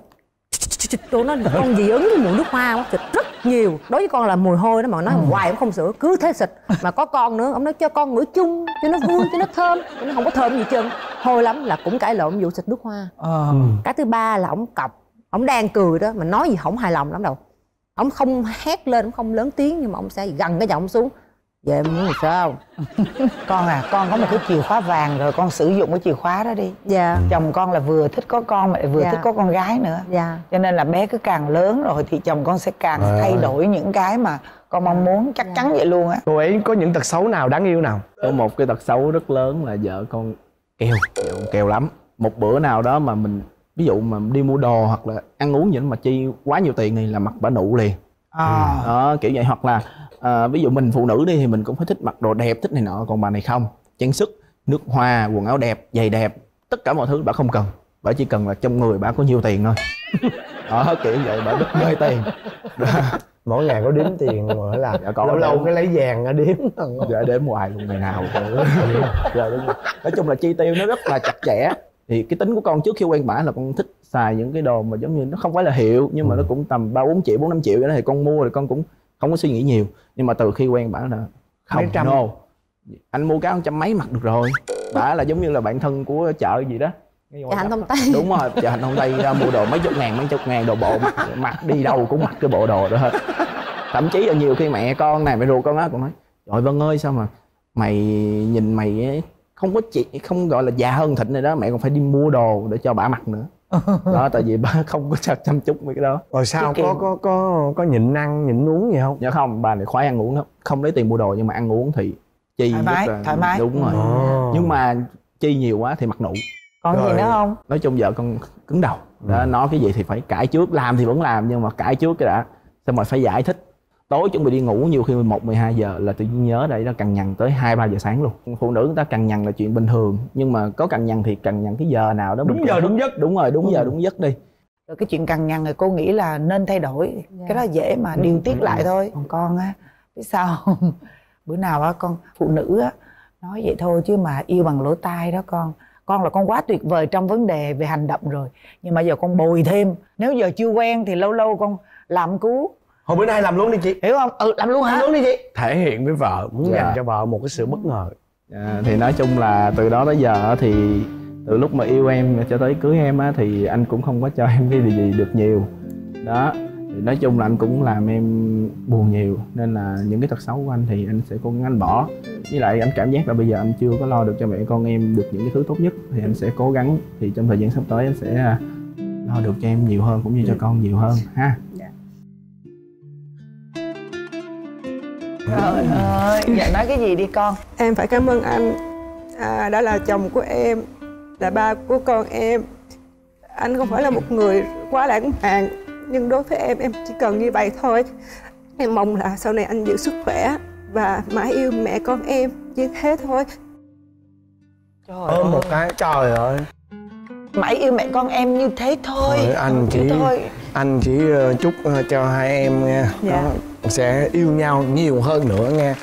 Tôi nói con dị ứng cái mùi nước hoa quá, xịt rất nhiều. Đối với con là mùi hôi đó, mà nói hoài cũng không sửa, cứ thế xịt. Mà có con nữa, ông nói cho con ngửi chung cho nó vui, cho nó thơm. Nó không có thơm gì trơn, hôi lắm, là cũng cãi lộn vụ xịt nước hoa.
Ờ.
Ừ.
Cái thứ ba là ổng cọc, ổng đang cười đó mà nói gì không hài lòng lắm đâu. Ông không hét lên, ông không lớn tiếng, nhưng mà ông sẽ gằn cái giọng xuống. Vậy em muốn làm sao?
Con à, con có một cái chìa khóa vàng rồi, con sử dụng cái chìa khóa đó đi.
Dạ.
Chồng con là vừa thích có con mà lại vừa
Dạ.
thích có con gái nữa.
Dạ.
Cho nên là bé cứ càng lớn rồi thì chồng con sẽ càng
À.
thay đổi những cái mà con mong muốn, chắc chắn vậy luôn á.
Cô ấy có những tật xấu nào đáng yêu nào?
Có một cái tật xấu rất lớn là vợ con keo, vợ con keo lắm. Một bữa nào đó mà mình ví dụ mà đi mua đồ hoặc là ăn uống gì đó mà chi quá nhiều tiền thì là mặt bả nụ liền.
À.
Đó, kiểu vậy. Hoặc là à, ví dụ mình phụ nữ đi thì mình cũng phải thích mặc đồ đẹp, thích này nọ, còn bà này không. Trang sức, nước hoa, quần áo đẹp, giày đẹp, tất cả mọi thứ bà không cần. Bà chỉ cần là trong người bà có nhiều tiền thôi. Đó, kiểu vậy, bà rất mê tiền.
Mỗi ngày có đếm tiền mà là
Dạ, có
lâu lâu
đếm.
cái lấy vàng ra đếm.
Dạ, đếm hoài luôn, ngày nào. Dạ, đúng rồi. Nói chung là chi tiêu nó rất là chặt chẽ. Thì cái tính của con trước khi quen bả là con thích xài những cái đồ mà giống như nó không phải là hiệu, nhưng mà nó cũng tầm ba bốn triệu, bốn năm triệu vậy đó, thì con mua thì con cũng không có suy nghĩ nhiều. Nhưng mà từ khi quen bả là không,
Mấy trăm.
no. Anh mua cái áo trăm mấy mặc được rồi. Bả là giống như là bạn thân của chợ gì đó.
Chợ Hành Thông Tây.
Đúng rồi, chợ Hành Thông Tây ra mua đồ mấy chục ngàn, mấy chục ngàn đồ bộ, mặc, mặc đi đâu cũng mặc cái bộ đồ đó hết. Thậm chí là nhiều khi mẹ con này, mẹ ruột con á, còn nói trời Vân ơi, sao mà mày nhìn mày ấy, không có chị không gọi là già hơn Thịnh này đó, mẹ còn phải đi mua đồ để cho bả mặc nữa. Đó, tại vì bả không có chăm chăm chút mấy cái đó.
Rồi sao có có có có nhịn ăn nhịn uống gì không?
Dạ không, bà này khoái ăn uống lắm, không lấy tiền mua đồ nhưng mà ăn uống thì chi
Thoải mái,
rất là
thoải mái.
đúng rồi.
Ồ.
Nhưng mà chi nhiều quá thì mặt nụ.
Còn
Rồi.
gì nữa không?
Nói chung vợ con cứng đầu đó, nói cái gì thì phải cãi trước, làm thì vẫn làm nhưng mà cãi trước cái đã, xong rồi phải giải thích. Tối chuẩn bị đi ngủ nhiều khi mười một, mười hai giờ là tự nhiên nhớ đây, nó cằn nhằn tới hai ba giờ sáng luôn. Phụ nữ người ta cằn nhằn là chuyện bình thường, nhưng mà có cằn nhằn thì cằn nhằn cái giờ nào đó mình
Đúng giờ đúng giấc.
đúng rồi, đúng giờ đúng giấc đi.
Rồi cái chuyện cằn nhằn rồi cô nghĩ là nên thay đổi.
Dạ.
Cái đó dễ mà điều tiết lại thôi. Còn con á, biết sao không? Bữa nào á con phụ nữ á nói vậy thôi chứ mà yêu bằng lỗ tai đó con. Con là con quá tuyệt vời trong vấn đề về hành động rồi. Nhưng mà giờ con bồi thêm. Nếu giờ chưa quen thì lâu lâu con làm cứu.
Hồi bữa nay làm luôn đi chị.
Hiểu không? Ừ, làm luôn hả?
Làm luôn đi chị. Thể hiện với vợ, muốn
Dạ.
dành cho vợ một cái sự bất ngờ.
À, thì nói chung là từ đó tới giờ thì từ lúc mà yêu em cho tới cưới em á, thì anh cũng không có cho em cái gì, gì được nhiều đó. Thì nói chung là anh cũng làm em buồn nhiều, nên là những cái tật xấu của anh thì anh sẽ cố gắng anh bỏ. Với lại anh cảm giác là bây giờ anh chưa có lo được cho mẹ con em được những cái thứ tốt nhất, thì anh sẽ cố gắng, thì trong thời gian sắp tới anh sẽ lo được cho em nhiều hơn cũng như cho con nhiều hơn ha.
Trời ơi, dạ nói cái gì đi con.
Em phải cảm ơn anh à, đã là chồng của em, là ba của con em. Anh không phải là một người quá lãng mạn, nhưng đối với em, em chỉ cần như vậy thôi. Em mong là sau này anh giữ sức khỏe và mãi yêu mẹ con em như thế thôi.
Trời
Ôm
ơi,
một cái, trời ơi.
mãi yêu mẹ con em như thế thôi.
Thôi, anh
Chứ
chỉ
thôi.
anh chỉ ờ, chúc ờ, cho hai em nha,
Dạ.
có- sẽ yêu nhau nhiều hơn nữa nha.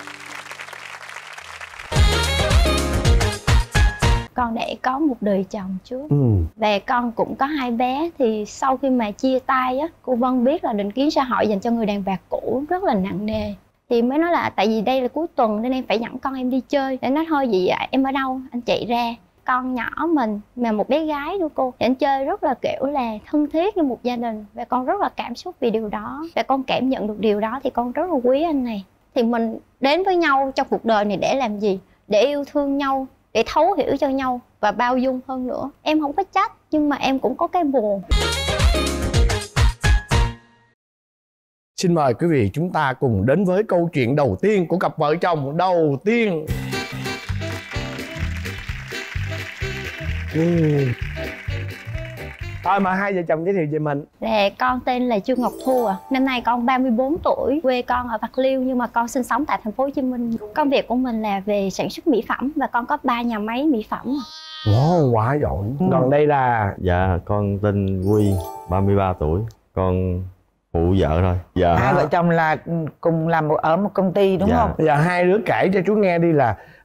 Con đã có một đời chồng trước
Ừ.
và con cũng có hai bé. Thì sau khi mà chia tay á, cô Vân biết là định kiến xã hội dành cho người đàn bà cũ rất là nặng nề. Thì mới nói là tại vì đây là cuối tuần nên em phải dẫn con em đi chơi. Để nói thôi vậy à, em ở đâu anh chạy ra. Con nhỏ mình mà một bé gái nữa cô, thì anh chơi rất là kiểu là thân thiết như một gia đình. Và con rất là cảm xúc vì điều đó. Và con cảm nhận được điều đó thì con rất là quý anh này. Thì mình đến với nhau trong cuộc đời này để làm gì? Để yêu thương nhau, để thấu hiểu cho nhau và bao dung hơn nữa. Em không có trách, nhưng mà em cũng có cái buồn.
Xin mời quý vị chúng ta cùng đến với câu chuyện đầu tiên của cặp vợ chồng đầu tiên. Ừ. Thôi mà hai vợ chồng giới thiệu về mình.
Là con tên là Trương Ngọc Thu à. Năm nay con ba mươi bốn tuổi, quê con ở Bạc Liêu nhưng mà con sinh sống tại thành phố Hồ Chí Minh. Công việc của mình là về sản xuất mỹ phẩm và con có ba nhà máy mỹ phẩm.
Wow, quá giỏi. Còn đây là
Dạ, con tên Quy, ba mươi ba tuổi. Con phụ vợ thôi. Dạ.
Hai vợ chồng là cùng làm một- ở một công ty đúng
Dạ.
không?
bây giờ hai đứa kể cho chú nghe đi là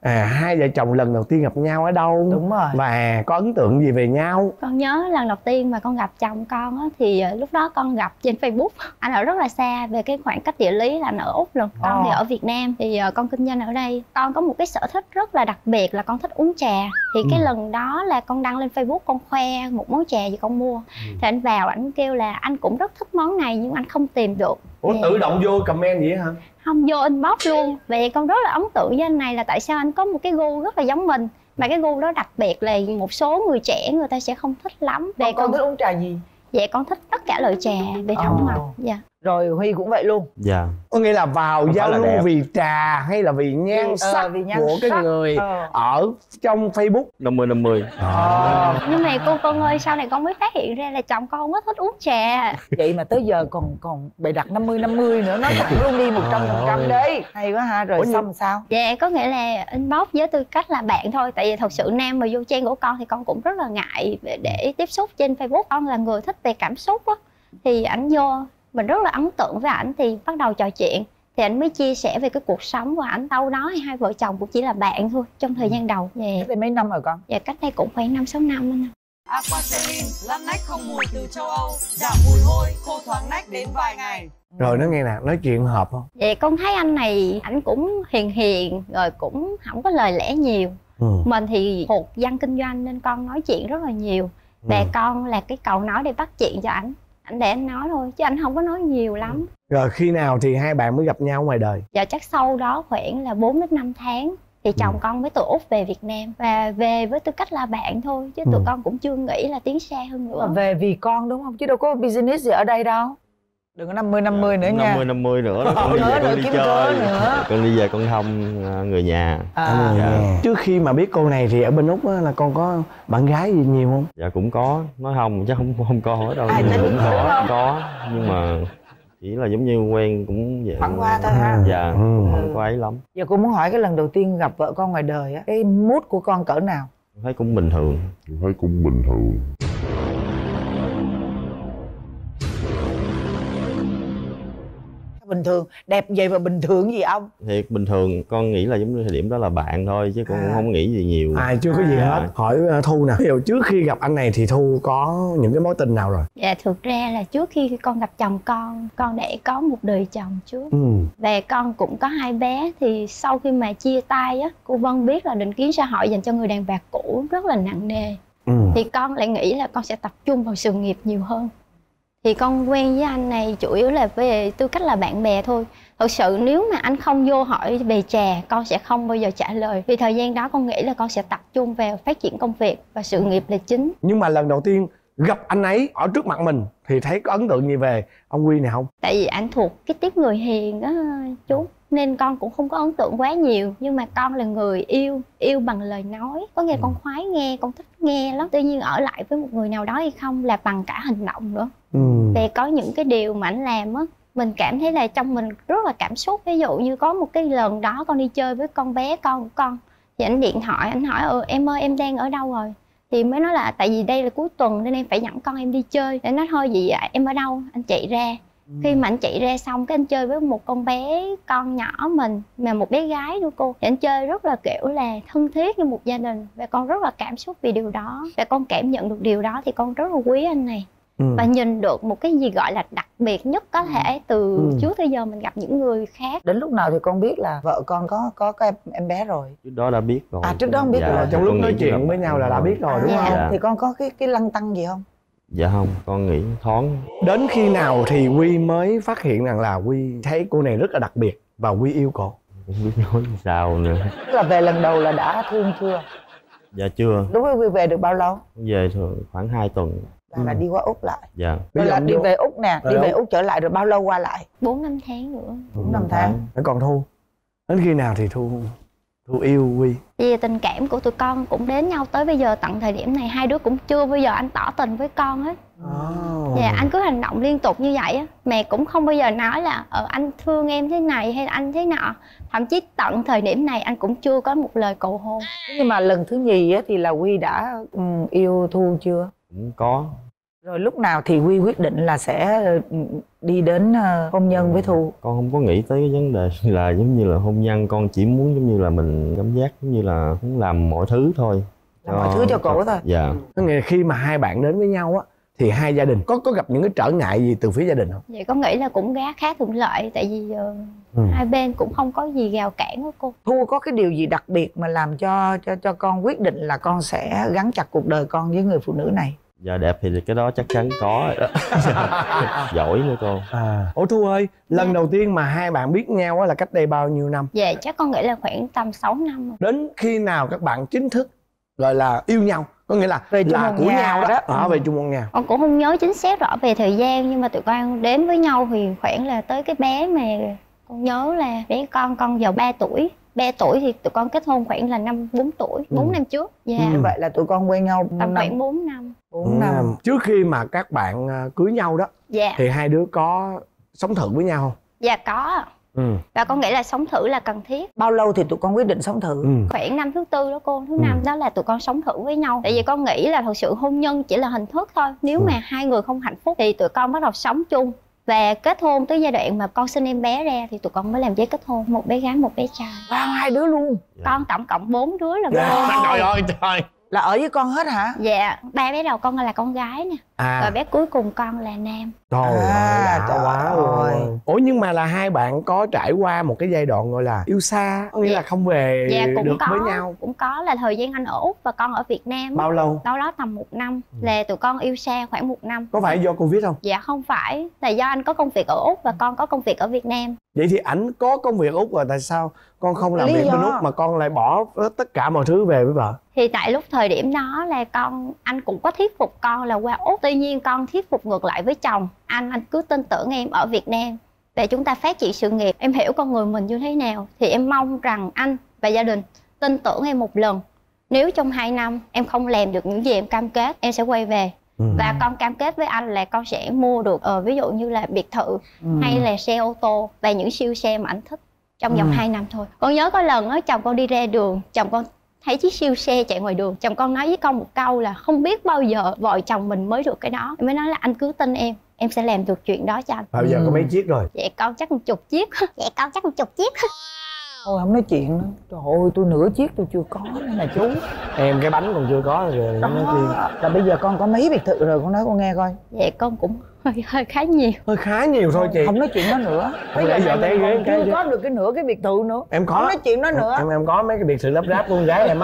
à, hai vợ chồng lần đầu tiên gặp nhau ở đâu?
Đúng rồi.
Và có ấn tượng gì về nhau?
Con nhớ lần đầu tiên mà con gặp chồng con á, thì lúc đó con gặp trên Facebook. Anh ở rất là xa, về cái khoảng cách địa lý là anh ở Úc luôn, con
Ờ.
thì ở Việt Nam. Thì con kinh doanh ở đây. Con có một cái sở thích rất là đặc biệt là con thích uống trà. Thì cái
Ừ.
lần đó là con đăng lên Facebook, con khoe một món trà gì con mua.
Ừ.
Thì anh vào, anh kêu là anh cũng rất thích món này nhưng anh không tìm được.
Ủa,
Thì
tự động vô comment vậy hả?
không, vô inbox luôn. Vậy con rất là ấn tượng với anh này là tại sao anh có một cái gu rất là giống mình, mà cái gu đó đặc biệt là một số người trẻ người ta sẽ không thích lắm. Về
Con, con thích uống trà gì?
Dạ con thích tất cả loại trà về thảo
Ồ.
mộc. Dạ.
Rồi Huy cũng vậy luôn.
Dạ.
Có nghĩa là vào
Không
giao
phải là
lưu
đẹp.
vì trà hay là vì nhan
Vì- ờ,
sắc
vì nhan
của cái
sắc.
người
Ờ.
ở trong Facebook?
năm mươi năm mươi.
À.
Nhưng mà cô con ơi, sau này con mới phát hiện ra là chồng con không có thích uống trà.
Vậy mà tới giờ còn còn bày đặt năm mươi năm mươi nữa, nói thẳng luôn đi một trăm phần trăm đi. Hay quá ha. Rồi
Ủa,
xong sao?
Dạ có nghĩa là inbox với tư cách là bạn thôi. Tại vì thật sự nam mà vô trang của con thì con cũng rất là ngại để, để tiếp xúc trên Facebook. Con là người thích về cảm xúc á. Thì ảnh vô, mình rất là ấn tượng với ảnh thì bắt đầu trò chuyện. Thì anh mới chia sẻ về cái cuộc sống của ảnh. Đâu đó thì hai vợ chồng cũng chỉ là bạn thôi trong thời gian đầu. Dạ,
Cách đây mấy năm rồi con?
dạ cách đây cũng khoảng năm sáu năm anh.
Aquacelin, lăn nách không mùi từ châu Âu, giảm mùi hôi, khô thoáng nách đến vài ngày.
Rồi nói nghe nè, nói chuyện hợp không?
Vậy con thấy anh này ảnh cũng hiền hiền, rồi cũng không có lời lẽ nhiều.
Ừ.
Mình thì thuộc dân kinh doanh nên con nói chuyện rất là nhiều. Và
Ừ.
con là cái cầu nói để bắt chuyện cho ảnh. Ảnh để anh nói thôi chứ anh không có nói nhiều lắm.
Rồi khi nào thì hai bạn mới gặp nhau ngoài đời?
Giờ chắc sau đó khoảng là bốn đến năm tháng thì chồng
Ừ.
con mới từ Úc về Việt Nam. Và về với tư cách là bạn thôi chứ
Ừ.
tụi con cũng chưa nghĩ là tiến xa hơn
Mà
nữa.
về vì con đúng không? Chứ đâu có business gì ở đây đâu. Đừng có năm mươi năm mươi nữa nha.
năm mươi năm mươi nữa đó. Con đi
Nữa,
về
nữa,
con đi
kiếm
chơi.
cớ nữa.
Con đi về con thăm à, người nhà.
À,
Dạ.
Trước khi mà biết cô này thì ở bên Úc á, là con có bạn gái gì nhiều không?
Dạ cũng có. Nói không chắc không không có hết đâu.
Ai
Nhưng
tên
cũng
gì đúng
có.
không?
Có. Nhưng mà chỉ là giống như quen cũng vậy.
Thoảng qua thôi ha.
Dạ.
Ừ.
Không có ấy lắm.
giờ cô muốn hỏi cái lần đầu tiên gặp vợ con ngoài đời á, cái mood của con cỡ nào?
Thấy cũng bình thường.
Thấy cũng bình thường.
Bình thường, đẹp vậy mà bình thường gì ông?
Thiệt bình thường. Con nghĩ là giống như thời điểm đó là bạn thôi chứ con
À.
cũng không nghĩ gì nhiều.
À chưa có gì
À.
hết. Hỏi uh, Thu nè, ví dụ trước khi gặp anh này thì Thu có những cái mối tình nào rồi?
Dạ thực ra là trước khi con gặp chồng con, con đã có một đời chồng trước.
Ừ.
Và con cũng có hai bé. Thì sau khi mà chia tay á, cô Vân biết là định kiến xã hội dành cho người đàn bà cũ rất là nặng nề.
Ừ.
Thì con lại nghĩ là con sẽ tập trung vào sự nghiệp nhiều hơn. Thì con quen với anh này chủ yếu là về tư cách là bạn bè thôi. Thật sự nếu mà anh không vô hỏi về trà, con sẽ không bao giờ trả lời. Vì thời gian đó con nghĩ là con sẽ tập trung vào phát triển công việc và sự nghiệp là chính.
Nhưng mà lần đầu tiên gặp anh ấy ở trước mặt mình thì thấy có ấn tượng gì về ông Huy này không?
Tại vì anh thuộc cái tiếp người hiền á chú, nên con cũng không có ấn tượng quá nhiều. Nhưng mà con là người yêu, yêu bằng lời nói. Có nghĩa con khoái nghe, con thích nghe lắm. Tuy nhiên ở lại với một người nào đó hay không là bằng cả hành động nữa.
Ừ.
Về có những cái điều mà anh làm á, mình cảm thấy là trong mình rất là cảm xúc. Ví dụ như có một cái lần đó con đi chơi với con bé con của con, thì anh điện thoại, anh hỏi ừ em ơi em đang ở đâu rồi. Thì mới nói là tại vì đây là cuối tuần nên em phải dẫn con em đi chơi. Để nói thôi vậy à, em ở đâu? Anh chạy ra. Ừ. Khi mà anh chạy ra xong cái anh chơi với một con bé con nhỏ mình, mà một bé gái nữa cô. Thì anh chơi rất là kiểu là thân thiết như một gia đình. Và con rất là cảm xúc vì điều đó. Và con cảm nhận được điều đó thì con rất là quý anh này.
Ừ.
Và nhìn được một cái gì gọi là đặc biệt nhất có thể từ
Ừ.
trước tới giờ mình gặp những người khác.
Đến lúc nào thì con biết là vợ con có có cái em, em bé rồi?
Trước đó đã biết rồi.
À, trước đó không biết rồi.
Trong lúc
con
nói
nghĩ
chuyện
là
với nhau là đã biết rồi, đúng
Dạ.
không?
Dạ.
Thì con có cái cái lăn tăn gì không?
Dạ không, con nghĩ thoáng.
Đến khi nào thì Huy mới phát hiện rằng là Huy thấy cô này rất là đặc biệt và Huy yêu cô?
Không biết nói sao nữa.
Tức là về lần đầu là đã thương chưa?
Dạ chưa.
Đúng với Huy về được bao lâu?
Về thường khoảng hai tuần.
Là, là đi qua Úc lại.
Dạ.
Rồi
Bây giờ
là
anh
đi
vô-
về Úc nè, đi
Rồi
về
Úc.
Úc trở lại rồi bao lâu qua lại?
Bốn năm tháng nữa.
Bốn năm tháng.
Để còn Thu, đến khi nào thì Thu Thu yêu Huy?
Vì tình cảm của tụi con cũng đến nhau tới bây giờ, tận thời điểm này hai đứa cũng chưa bao giờ anh tỏ tình với con hết.
Oh.
Dạ, anh cứ hành động liên tục như vậy á. Mẹ cũng không bao giờ nói là ờ, anh thương em thế này hay là anh thế nọ. Thậm chí tận thời điểm này anh cũng chưa có một lời cầu hôn.
Nhưng mà lần thứ nhì á thì là Huy đã ừ, yêu Thu chưa?
Cũng có.
Rồi lúc nào thì Huy quyết định là sẽ đi đến hôn nhân với Thu?
Con không có nghĩ tới cái vấn đề là giống như là hôn nhân. Con chỉ muốn giống như là mình cảm giác giống như là muốn làm mọi thứ thôi,
làm mọi thứ cho cổ thôi.
Dạ.
Có nghĩa là khi mà hai bạn đến với nhau á thì hai gia đình có có gặp những cái trở ngại gì từ phía gia đình không?
Vậy con nghĩ là cũng khá khá thuận lợi, tại vì uh, ừ. hai bên cũng không có gì rào cản với cô.
Thu có cái điều gì đặc biệt mà làm cho cho cho con quyết định là con sẽ gắn chặt cuộc đời con với người phụ nữ này?
Dạ đẹp thì cái đó chắc chắn có rồi đó. Giỏi nữa cô.
À. Ủa Thu ơi, lần dạ. đầu tiên mà hai bạn biết nhau á là cách đây bao nhiêu năm?
Dạ chắc con nghĩ là khoảng tầm sáu năm rồi.
Đến khi nào các bạn chính thức gọi là yêu nhau? Có nghĩa là
về
là của nhau đó, đó.
Ừ.
À, về chung một nhà.
Con cũng không nhớ chính xác rõ về thời gian, nhưng mà tụi con đến với nhau thì khoảng là tới cái bé mà con nhớ là bé con con vào ba tuổi. ba tuổi thì tụi con kết hôn khoảng là năm bốn tuổi, bốn ừ. năm trước. Dạ.
Yeah. Ừ. Vậy là tụi con quen nhau
tầm khoảng bốn năm.
bốn năm.
Trước khi mà các bạn cưới nhau đó, dạ. thì hai đứa có sống thử với nhau không?
Dạ có. Ừ. Và con nghĩ là sống thử là cần thiết.
Bao lâu thì tụi con quyết định sống thử?
Ừ. Khoảng năm thứ tư đó cô, thứ ừ. năm đó là tụi con sống thử với nhau. Tại vì con nghĩ là thật sự hôn nhân chỉ là hình thức thôi. Nếu ừ. mà hai người không hạnh phúc thì tụi con bắt đầu sống chung. Và kết hôn tới giai đoạn mà con sinh em bé ra thì tụi con mới làm giấy kết hôn, một bé gái một bé trai.
Wow, hai đứa luôn.
Con tổng cộng bốn đứa là
yeah. Trời ơi trời.
Là ở với con hết hả?
Dạ, ba bé đầu con là con gái nè, à. rồi bé cuối cùng con là nam.
Trời
à,
ơi, đã quá rồi. Ủa nhưng mà là hai bạn có trải qua một cái giai đoạn gọi là yêu xa, có nghĩa dạ. là không về
dạ, cũng
được
có,
với nhau?
Cũng có, là thời gian anh ở Úc và con ở Việt Nam.
Bao lâu?
Đâu đó tầm một năm, ừ. là tụi con yêu xa khoảng một năm.
Có phải do Covid không?
Dạ không phải, là do anh có công việc ở Úc và con có công việc ở Việt Nam.
Vậy thì ảnh có công việc ở Úc rồi, tại sao con không làm Lý việc do. bên Úc mà con lại bỏ tất cả mọi thứ về với vợ?
Thì tại lúc thời điểm đó là con anh cũng có thuyết phục con là qua Úc. Tuy nhiên con thuyết phục ngược lại với chồng. Anh anh cứ tin tưởng em ở Việt Nam để chúng ta phát triển sự nghiệp. Em hiểu con người mình như thế nào thì em mong rằng anh và gia đình tin tưởng em một lần. Nếu trong hai năm em không làm được những gì em cam kết, em sẽ quay về. Ừ. Và con cam kết với anh là con sẽ mua được uh, ví dụ như là biệt thự ừ. hay là xe ô tô và những siêu xe mà anh thích trong vòng ừ. hai năm thôi. Con nhớ có lần đó, chồng con đi ra đường, chồng con thấy chiếc siêu xe chạy ngoài đường, chồng con nói với con một câu là không biết bao giờ vợ chồng mình mới được cái đó. Em mới nói là anh cứ tin em, em sẽ làm được chuyện đó cho anh.
Bao giờ ừ. có mấy chiếc rồi?
Dạ con chắc một chục chiếc. Dạ con chắc một chục chiếc.
Thôi không nói chuyện nữa. Trời ơi, tôi nửa chiếc tôi chưa có nữa nè chú.
Em cái bánh còn chưa có rồi
đó, nói chuyện. Là bây giờ con có mấy biệt thự rồi, con nói con nghe coi.
Dạ con cũng hơi, hơi khá nhiều.
Hơi khá nhiều thôi chị.
Không nói chuyện đó nữa.
Bây giờ giờ té ghế
chưa có được cái nửa cái biệt thự nữa.
Em có.
Không nói chuyện đó nữa.
Em em có mấy cái biệt thự lắp ráp của con gái em á.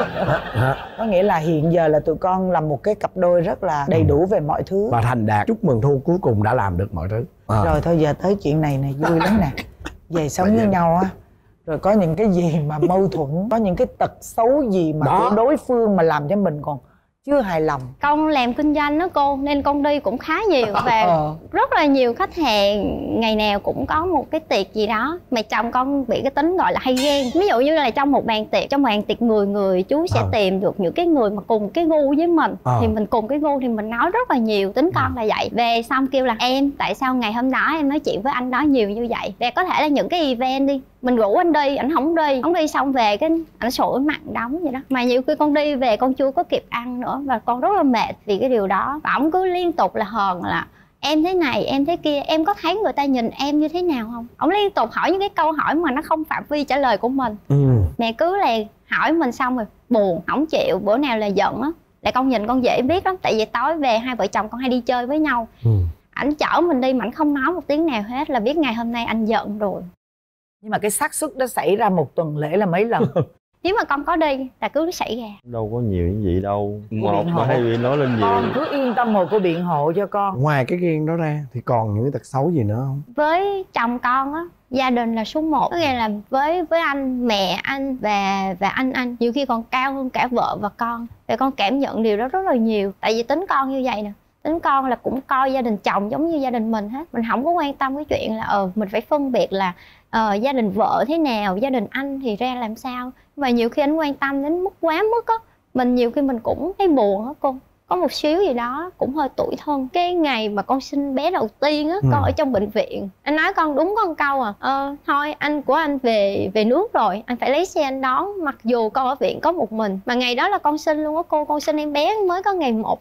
Có nghĩa là hiện giờ là tụi con là một cái cặp đôi rất là đầy đủ về mọi thứ.
Và thành đạt. Chúc mừng Thu cuối cùng đã làm được mọi thứ.
À. Rồi thôi giờ tới chuyện này này vui lắm nè. Về sống với nhau á, rồi có những cái gì mà mâu thuẫn, có những cái tật xấu gì mà của đối phương mà làm cho mình còn chưa hài lòng. Con làm kinh doanh đó cô, nên con đi cũng khá nhiều và ờ. rất là nhiều khách hàng ngày nào cũng có một cái tiệc gì đó mà chồng con bị cái tính gọi là hay ghen. Ví dụ như là trong một bàn tiệc, trong bàn tiệc mười người, chú sẽ ờ. tìm được những cái người mà cùng cái gu với mình ờ. thì mình cùng cái gu thì mình nói rất là nhiều. Tính con là vậy. Về xong kêu là em tại sao ngày hôm đó em nói chuyện với anh đó nhiều như vậy. Và có thể là những cái event đi, mình rủ anh đi, ảnh không đi, không đi xong về cái ảnh sủi mặn đóng vậy đó. Mà nhiều khi con đi về con chưa có kịp ăn nữa và con rất là mệt vì cái điều đó. Và ổng cứ liên tục là hờn là em thế này, em thế kia, em có thấy người ta nhìn em như thế nào không? Ổng liên tục hỏi những cái câu hỏi mà nó không phạm vi trả lời của mình. Ừ. Mẹ cứ là hỏi mình xong rồi buồn, không chịu, bữa nào là giận á, là con nhìn con dễ biết lắm. Tại vì tối về hai vợ chồng con hay đi chơi với nhau. Ừ. Ảnh chở mình đi mà ảnh không nói một tiếng nào hết là biết ngày hôm nay anh giận rồi. Nhưng mà cái xác suất đó xảy ra một tuần lễ là mấy lần? Nếu mà con có đi là cứ xảy ra. Đâu có nhiều như vậy đâu. Một mà hay bị nói lên nhiều. Con cứ yên tâm rồi, cô biện hộ cho con. Ngoài cái ghen đó ra thì còn những cái tật xấu gì nữa không? Với chồng con á, gia đình là số một. Có nghĩa là với với anh, mẹ anh và và anh anh nhiều khi còn cao hơn cả vợ và con. Và con cảm nhận điều đó rất là nhiều. Tại vì tính con như vậy nè, tính con là cũng coi gia đình chồng giống như gia đình mình hết. Mình không có quan tâm cái chuyện là ờ mình phải phân biệt là ờ gia đình vợ thế nào, gia đình anh thì ra làm sao. Và nhiều khi anh quan tâm đến mức quá mức á, mình nhiều khi mình cũng thấy buồn á cô. Có một xíu gì đó cũng hơi tủi thân. Cái ngày mà con sinh bé đầu tiên á, ừ. con ở trong bệnh viện, anh nói con đúng con câu à ờ thôi anh của anh về về nước rồi, anh phải lấy xe anh đón. Mặc dù con ở viện có một mình, mà ngày đó là con sinh luôn á cô, con sinh em bé mới có ngày một à.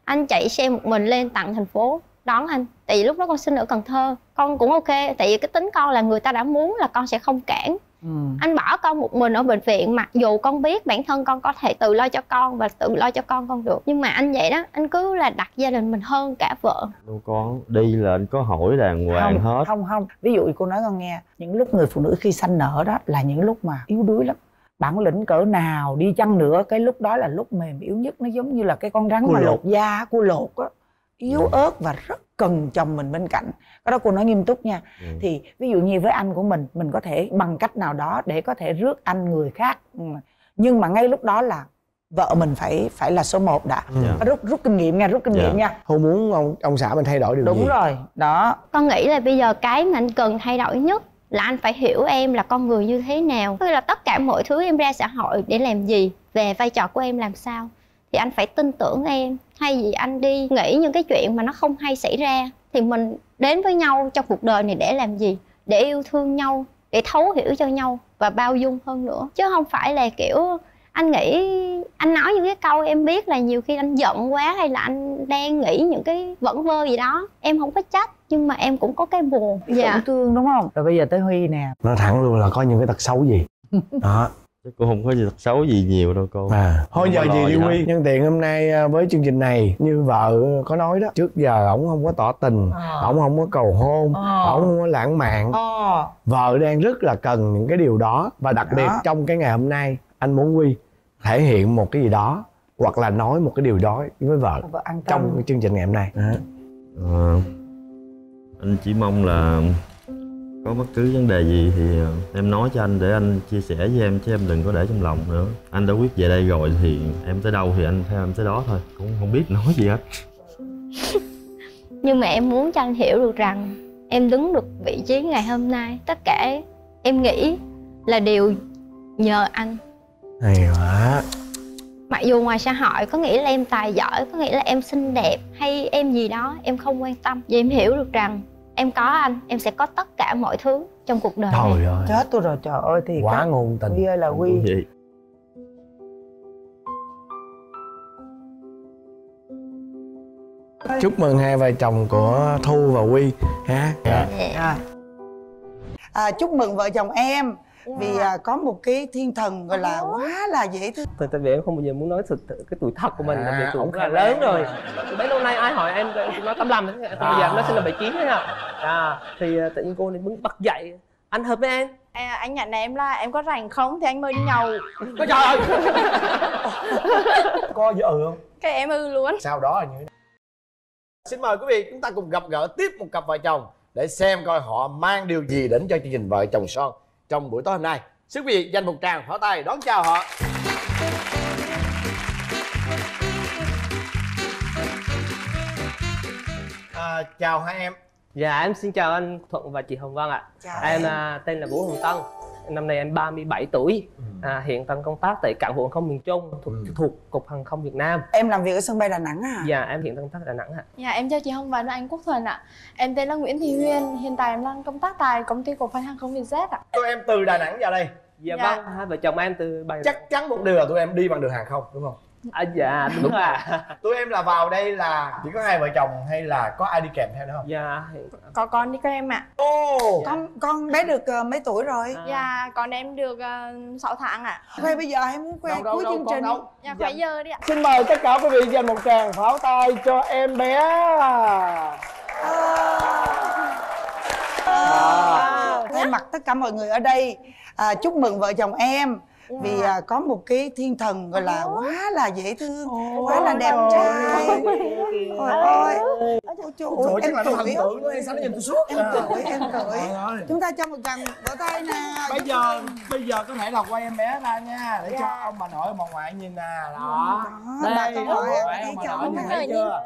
anh chạy xe một mình lên tận thành phố đón anh. Tại vì lúc đó con sinh ở Cần Thơ, con cũng ok. Tại vì cái tính con là người ta đã muốn là con sẽ không cản. Ừ. Anh bỏ con một mình ở bệnh viện, mặc dù con biết bản thân con có thể tự lo cho con và tự lo cho con con được, nhưng mà anh vậy đó, anh cứ là đặt gia đình mình hơn cả vợ.
Đâu con, đi là anh có hỏi đàng hoàng
không,
hết.
Không không, ví dụ cô nói con nghe, những lúc người phụ nữ khi sanh nở đó là những lúc mà yếu đuối lắm. Bản lĩnh cỡ nào đi chăng nữa, cái lúc đó là lúc mềm yếu nhất. Nó giống như là cái con rắn cua mà lột. lột da, cua lột á, yếu ừ. ớt và rất cần chồng mình bên cạnh. Cái đó cô nói nghiêm túc nha. ừ. Thì ví dụ như với anh của mình, mình có thể bằng cách nào đó để có thể rước anh người khác, nhưng mà ngay lúc đó là vợ mình phải phải là số một đã. ừ. rút rút kinh nghiệm nha, rút kinh yeah. nghiệm nha.
Không muốn ông ông xã mình thay đổi điều
Đúng
gì.
Đúng rồi đó.
Con nghĩ là bây giờ cái mà anh cần thay đổi nhất là anh phải hiểu em là con người như thế nào. Tức là tất cả mọi thứ em ra xã hội để làm gì, về vai trò của em làm sao, thì anh phải tin tưởng em. Thay vì anh đi nghĩ những cái chuyện mà nó không hay xảy ra, thì mình đến với nhau trong cuộc đời này để làm gì? Để yêu thương nhau, để thấu hiểu cho nhau và bao dung hơn nữa. Chứ không phải là kiểu anh nghĩ, anh nói những cái câu em biết là nhiều khi anh giận quá, hay là anh đang nghĩ những cái vẩn vơ gì đó. Em không có trách, nhưng mà em cũng có cái buồn,
dạ. tổn thương đúng không? Rồi bây giờ tới Huy nè.
Nói thẳng luôn là có những cái tật xấu gì đó.
Chứ cô không có gì tật xấu gì nhiều đâu cô.
À, thôi giờ gì đi Huy. Nhân tiện hôm nay với chương trình này, như vợ có nói đó, trước giờ ổng không có tỏ tình, à. ổng không có cầu hôn, à. ổng không có lãng mạn. à. Vợ đang rất là cần những cái điều đó. Và đặc biệt đó. Trong cái ngày hôm nay, anh muốn Huy thể hiện một cái gì đó, hoặc là nói một cái điều đó với vợ, vợ trong cái chương trình ngày hôm nay. à.
À, anh chỉ mong là có bất cứ vấn đề gì thì em nói cho anh để anh chia sẻ với em, chứ em đừng có để trong lòng nữa. Anh đã quyết về đây rồi thì em tới đâu thì anh theo em tới đó thôi, cũng không biết nói gì hết.
Nhưng mà em muốn cho anh hiểu được rằng em đứng được vị trí ngày hôm nay, tất cả em nghĩ là đều nhờ anh.
Hay quá.
Mặc dù ngoài xã hội có nghĩa là em tài giỏi, có nghĩa là em xinh đẹp hay em gì đó, em không quan tâm. Vì em hiểu được rằng em có anh, em sẽ có tất cả mọi thứ trong cuộc đời
trời
này.
ơi.
Chết tôi rồi, trời ơi thì
quá ngôn tình.
Huy ơi là Huy.
Chúc mừng hai vợ chồng của Thu và Huy ha.
Dạ. À. À, chúc mừng vợ chồng em. Vì à, có một cái thiên thần gọi là quá là dễ thương.
Tại vì em không bao giờ muốn nói thực cái tuổi thật của mình, à, là tuổi là lớn rồi. Bấy lâu nay ai hỏi em nói tám lăm, không bao giờ nó sinh là bảy chín thế nào. À, thì tự nhiên cô này muốn bật dậy. Anh hợp với em.
À, anh nhận em là em có rảnh không thì anh mời đi nhậu.
Ôi trời ơi. Có vợ ừ không?
Cái em ư luôn.
Sau đó là như thế nào? Xin mời quý vị chúng ta cùng gặp gỡ tiếp một cặp vợ chồng để xem coi họ mang điều gì đến cho chương trình Vợ Chồng Son trong buổi tối hôm nay. Xin quý vị dành một tràng pháo tay đón chào họ. À, chào hai em.
Dạ em xin chào anh Thuận và chị Hồng Vân ạ. Chào em. À, tên là Vũ Hồng Tân. Năm nay em ba mươi bảy tuổi. À, hiện đang công tác tại Cảng vụ hàng không miền Trung thuộc, ừ. thuộc Cục Hàng không Việt Nam.
Em làm việc ở sân bay Đà Nẵng à?
Dạ em hiện đang công tác ở Đà Nẵng ạ.
Dạ em chào chị Hồng Vân và anh Quốc Thuần ạ. Em tên là Nguyễn Thị Huyền, hiện tại em đang công tác tại công ty cổ phần hàng không Vietjet ạ.
Tụi em từ Đà Nẵng vào đây.
Dạ, dạ. Vâng, hai vợ chồng em từ Đà Nẵng.
Chắc chắn một điều là tụi em đi bằng đường hàng không đúng không?
À, dạ đúng, đúng rồi.
Tụi em là vào đây là chỉ có hai vợ chồng hay là có ai đi kèm theo nữa không?
Dạ
có con đi kèm em ạ.
Ồ, oh, con con bé được uh, mấy tuổi rồi?
À. Dạ con em được uh, sáu tháng ạ.
Khoe bây giờ hay muốn khoe
đâu, đâu,
cuối
đâu,
chương trình.
Đâu? Dạ khoe giờ đi ạ.
Xin mời tất cả quý vị dành một tràng pháo tay cho em bé. À.
À. Thay mặt tất cả mọi người ở đây, à, chúc mừng vợ chồng em. Vì à, có một cái thiên thần gọi là quá là dễ thương, oh, quá là đẹp oh, trai. Ôi ôi, ôi em cười,
sao nó nhìn tôi suốt?
Em cười, em cười. Chúng ta cho một tràng vỗ tay nè.
Bây giờ, bây giờ có thể là quay em bé ra nha, để cho ông bà nội, bà ngoại nhìn nè. Đó. Đây, ông nội, ông bà nội nhìn thấy chưa?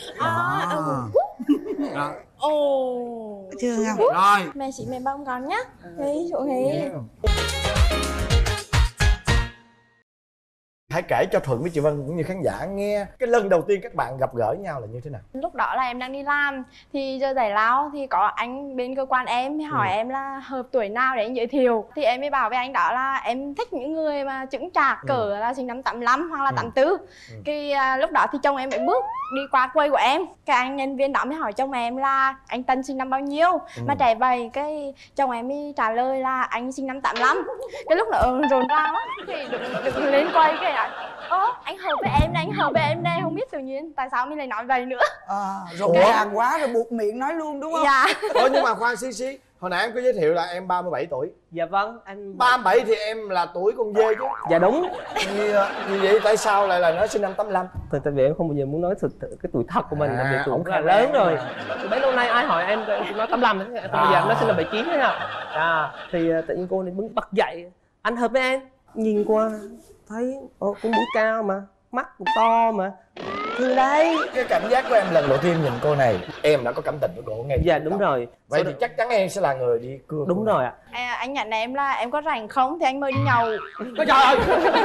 Đó. Ồ.
Chưa không?
Rồi.
Mẹ chị mẹ bông con nhá. Đấy, chỗ này.
Hãy kể cho Thuận với chị Vân cũng như khán giả nghe cái lần đầu tiên các bạn gặp gỡ nhau là như thế nào.
Lúc đó là em đang đi làm thì giờ giải lao thì có anh bên cơ quan em thì hỏi ừ. em là hợp tuổi nào để anh giới thiệu, thì em mới bảo với anh đó là em thích những người mà chững chạc cỡ ừ. là sinh năm tám lăm hoặc là ừ. tám tư. ừ. Cái à, lúc đó thì chồng em mới bước đi qua quầy của em, cái anh nhân viên đó mới hỏi chồng em là anh Tân sinh năm bao nhiêu ừ. mà trẻ vậy, cái chồng em mới trả lời là anh sinh năm tám lăm. Cái lúc đó rộn ràng lắm thì được, được lên quầy cái này ơ anh hợp với em đây, anh hợp với em đây, không biết tự nhiên tại sao mình lại nói vậy nữa.
À, rộn ràng quá rồi buộc miệng nói luôn đúng không?
Dạ.
Ủa nhưng mà khoan xí xí, hồi nãy em có giới thiệu là em ba mươi bảy tuổi.
Dạ vâng, em
ba mươi bảy thì em là tuổi con dê chứ.
Dạ đúng.
Vì, vì vậy tại sao lại là nói sinh năm tám lăm?
Tại vì em không bao giờ muốn nói thực cái tuổi thật của mình,
à,
vì tuổi cũng là lớn rồi. Từ bấy lâu nay ai hỏi em em nói tám lăm, không bao giờ em nói sinh năm bảy chín đấy ạ. À thì tự nhiên cô này bứng bật dậy, anh hợp với em, nhìn qua thấy ô, cũng mũi cao mà, mắt cũng to mà, từ đây.
Cái cảm giác của em lần đầu tiên nhìn cô này, em đã có cảm tình với cô ngay?
Dạ đúng rồi.
Vậy thì chắc chắn em sẽ là người đi cưa.
Đúng rồi ạ.
À, anh nhận em là em có rảnh không thì anh mời đi nhậu.
Ôi trời ơi.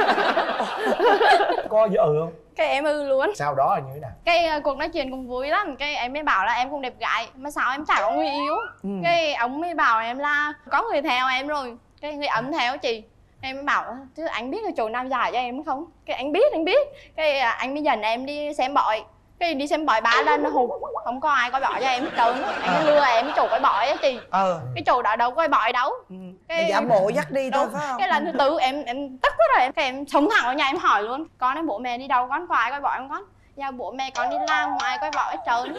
Có gì ừ không?
Cái em ư luôn.
Sau đó là như thế nào?
Cái uh, cuộc nói chuyện cũng vui lắm. Cái em mới bảo là em không đẹp gái mà sao em chả có người yêu. ừ. Cái ông mới bảo em là có người theo em rồi, cái người ấm theo chị. Em mới bảo chứ anh biết cái chỗ nào dài cho em không? Cái anh biết, anh biết. Cái anh mới dần em đi xem bói. Cái đi xem bói ba lần hụt, không có ai coi bói cho em hết trơn. Anh à. lừa em cái chỗ coi bói á chị. Ờ. Cái chỗ đó đâu coi bói đâu.
Ừ. Cái giả bộ dắt đi thôi phải không?
Cái lần thứ tư em em tức quá rồi, em cái em sống thẳng vào nhà em hỏi luôn. Con em bố mẹ đi đâu, con có ai coi bói không con? Dạ bố mẹ con đi làm ngoài coi bói hết trơn.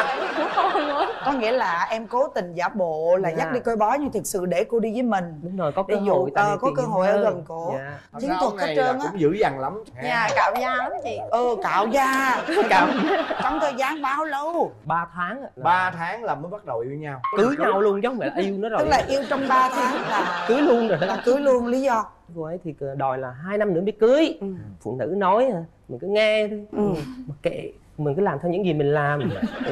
Có nghĩa là em cố tình giả bộ là dạ. dắt đi coi bói nhưng thực sự để cô đi với mình.
Đúng rồi, có cơ hội.
Ờ, có cơ hội ở gần cổ.
Dạ. Chiến thuật hết trơn á. Cũng dữ dằn lắm.
Dạ, cạo da lắm chị.
Ừ, cạo da. Cạo. Trong thời gian bao lâu?
ba tháng.
ba tháng là mới bắt đầu yêu nhau.
Cưới nhau luôn chứ không phải là yêu nữa rồi.
Tức là yêu trong ba tháng là
cưới luôn rồi.
Là cưới luôn, lý do?
Cô ấy thì đòi là hai năm nữa mới cưới. ừ. Phụ nữ nói mình cứ nghe thôi. ừ. Mà kệ, mình cứ làm theo những gì mình làm.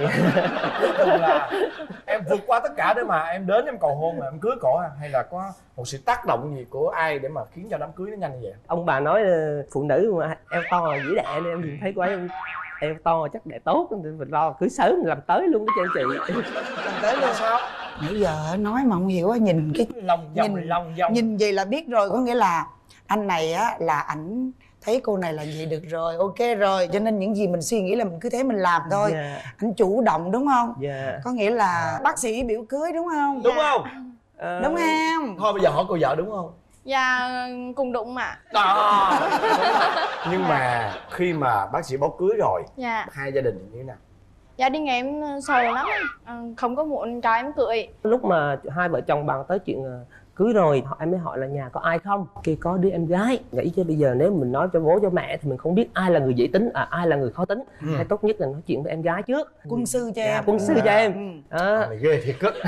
Là em vượt qua tất cả để mà em đến em cầu hôn mà em cưới cổ à? Hay là có một sự tác động gì của ai để mà khiến cho đám cưới nó nhanh như vậy?
Ông bà nói phụ nữ mà eo to là dĩ đẻ, nên em nhìn thấy cô ấy em eo to chắc đẻ tốt, mình lo cưới sớm mình làm tới luôn đó cho anh chị.
Làm tới luôn sao? Nãy giờ nói mà không hiểu á, nhìn cái
lòng vòng
nhìn,
lòng vòng
nhìn gì là biết rồi. Có nghĩa là anh này á là ảnh thấy cô này là vậy được rồi, ok rồi, cho nên những gì mình suy nghĩ là mình cứ thế mình làm thôi. yeah. Anh chủ động đúng không?
yeah.
Có nghĩa là bác sĩ biểu cưới đúng không?
Đúng không?
À, đúng không?
Thôi bây giờ hỏi cô vợ đúng không?
Dạ cùng đụng mà.
À, nhưng mà khi mà bác sĩ báo cưới rồi,
dạ.
hai gia đình như thế nào?
Gia đình em sợ lắm, không có muốn cho em cưới.
Lúc mà hai vợ chồng bàn tới chuyện cưới rồi, em mới hỏi là nhà có ai không? Kia có đứa em gái. Nghĩ chứ bây giờ nếu mình nói cho bố cho mẹ thì mình không biết ai là người dễ tính, à ai là người khó tính. ừ. Hay tốt nhất là nói chuyện với em gái trước.
Quân sư cho
à,
em.
Quân sư cho em.
ừ. à. Mày ghê thiệt á.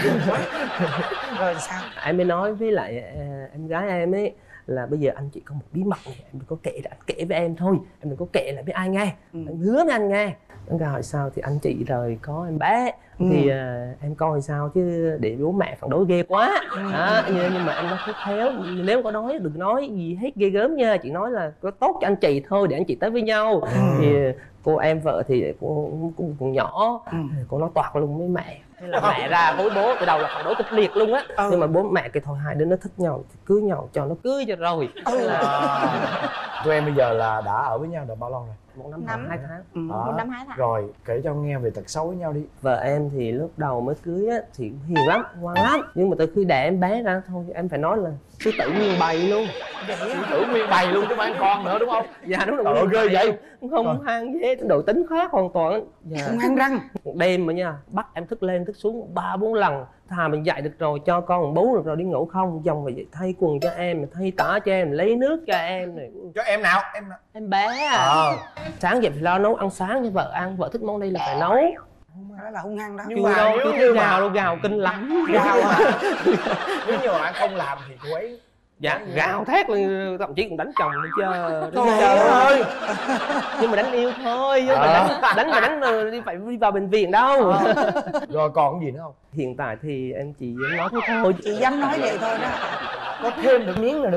Rồi sao?
Em mới nói với lại em gái em ấy là bây giờ anh chỉ có một bí mật này, em đừng có kể, anh kể với em thôi, em đừng có kể lại với ai nghe. ừ. Anh hứa với anh nghe. Anh hỏi sao thì anh chị rồi có em bé. ừ. Thì uh, em coi sao chứ để bố mẹ phản đối ghê quá. ừ. à, nhưng, nhưng mà em nói khéo khéo, nếu có nói đừng nói gì hết ghê gớm nha, chị nói là có tốt cho anh chị thôi để anh chị tới với nhau. ừ. Thì cô em vợ thì cô cũng còn nhỏ. ừ. Cô nói toạc luôn với mẹ. Thế là mẹ ra với bố từ đầu là phản đối kịch liệt luôn á. ừ. Nhưng mà bố mẹ cái thôi hai đứa nó thích nhau thì cưới nhau cho nó cưới cho rồi. ừ. là...
Tụi em bây giờ là đã ở với nhau được bao lâu rồi?
Một năm, năm hai tháng.
ừ. Một năm hai tháng.
Rồi kể cho nghe về tật xấu với nhau đi.
Vợ em thì lúc đầu mới cưới á thì hiền lắm, ngoan lắm. Nhưng mà từ khi đẻ em bé ra thôi em phải nói là sư tử nguyên bầy luôn.
Sư tử nguyên bầy luôn chứ không phải con nữa đúng không?
Dạ đúng rồi.
Ghê vậy.
Không à. Hang dế, độ tính khác hoàn toàn.
Dạ. Không hang răng.
Một đêm mà nha, bắt em thức lên thức xuống ba bốn lần. Thà mình dạy được rồi cho con một bú được rồi đi ngủ không, dòng vậy thay quần cho em, thay tã cho em, lấy nước cho em này.
Cho em nào? Em nào?
Em bé à. à. Sáng dậy phải lo nấu ăn sáng cho vợ ăn, vợ thích món đây là phải nấu.
Đó là hung hăng đó.
Nhưng mà đâu cứ thấy gào đâu, gào kinh lắm.
Gào à? Nếu như mà anh không làm thì cô ấy
dạ gào thét luôn, thậm chí còn đánh chồng nữa chứ.
Trời ơi.
Nhưng mà đánh yêu thôi chứ à. đánh đánh mà đánh đi phải đi vào bệnh viện đâu. à.
Rồi còn cái gì nữa không?
Hiện tại thì em chỉ dám nói thế thôi.
Chị dám nói vậy thôi đó.
Có thêm được miếng nào được không?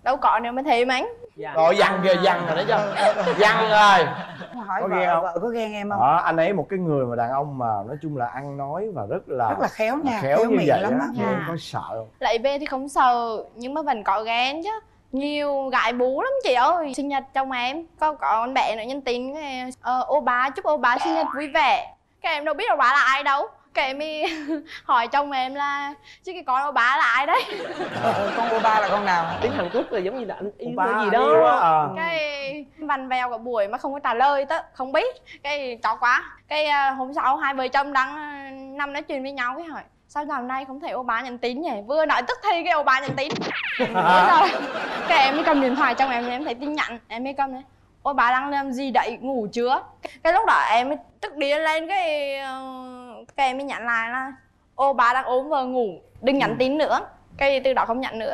Đâu có nếu mà thế anh.
Dạ. Rồi dằn kìa, dằn rồi đấy chưa? Dằn rồi.
Hỏi
Có
vợ,
ghen không?
vợ có ghen em không?
Đó, anh ấy một cái người mà đàn ông mà nói chung là ăn nói và rất là
Rất là khéo nha,
khéo,
khéo
như
miệng
vậy
lắm
á.
á.
Thì em
Dạ.
có sợ không?
Lại về thì không sợ, nhưng mà vẫn có ghen chứ. Nhiều gái bú lắm chị ơi. Sinh nhật chồng em có có con bé nữa nhắn tin cái ờ, ô bá chúc ô bá sinh nhật vui vẻ. Cái em đâu biết ô bá là ai đâu. Cái em đi hỏi chồng em là chứ cái con ô bá là ai đấy.
Ờ, con ô ba là con nào?
Tiếng Hàn Quốc là giống như là anh yêu
Ba
hay gì
yêu
đó.
á, ờ.
Cái vằn vèo cả buổi mà không có trả lời tớ không biết. Cái chó quá. Cái uh, hôm sau hai vợ chồng đang uh, nằm nói chuyện với nhau cái hỏi sao dạo này không thấy ô bá nhắn tin nhỉ? Vừa nói tức thì cái ô bá nhắn tin. Rồi cái em mới cầm điện thoại trong em em thấy tin nhắn em mới cầm đấy. Ô bá đang làm gì đấy ngủ chưa? Cái lúc đó em mới tức điên lên cái uh, cái em mới nhận lại là ô bá đang ốm vợ ngủ đừng nhắn tin nữa. Cái từ đó không nhận nữa.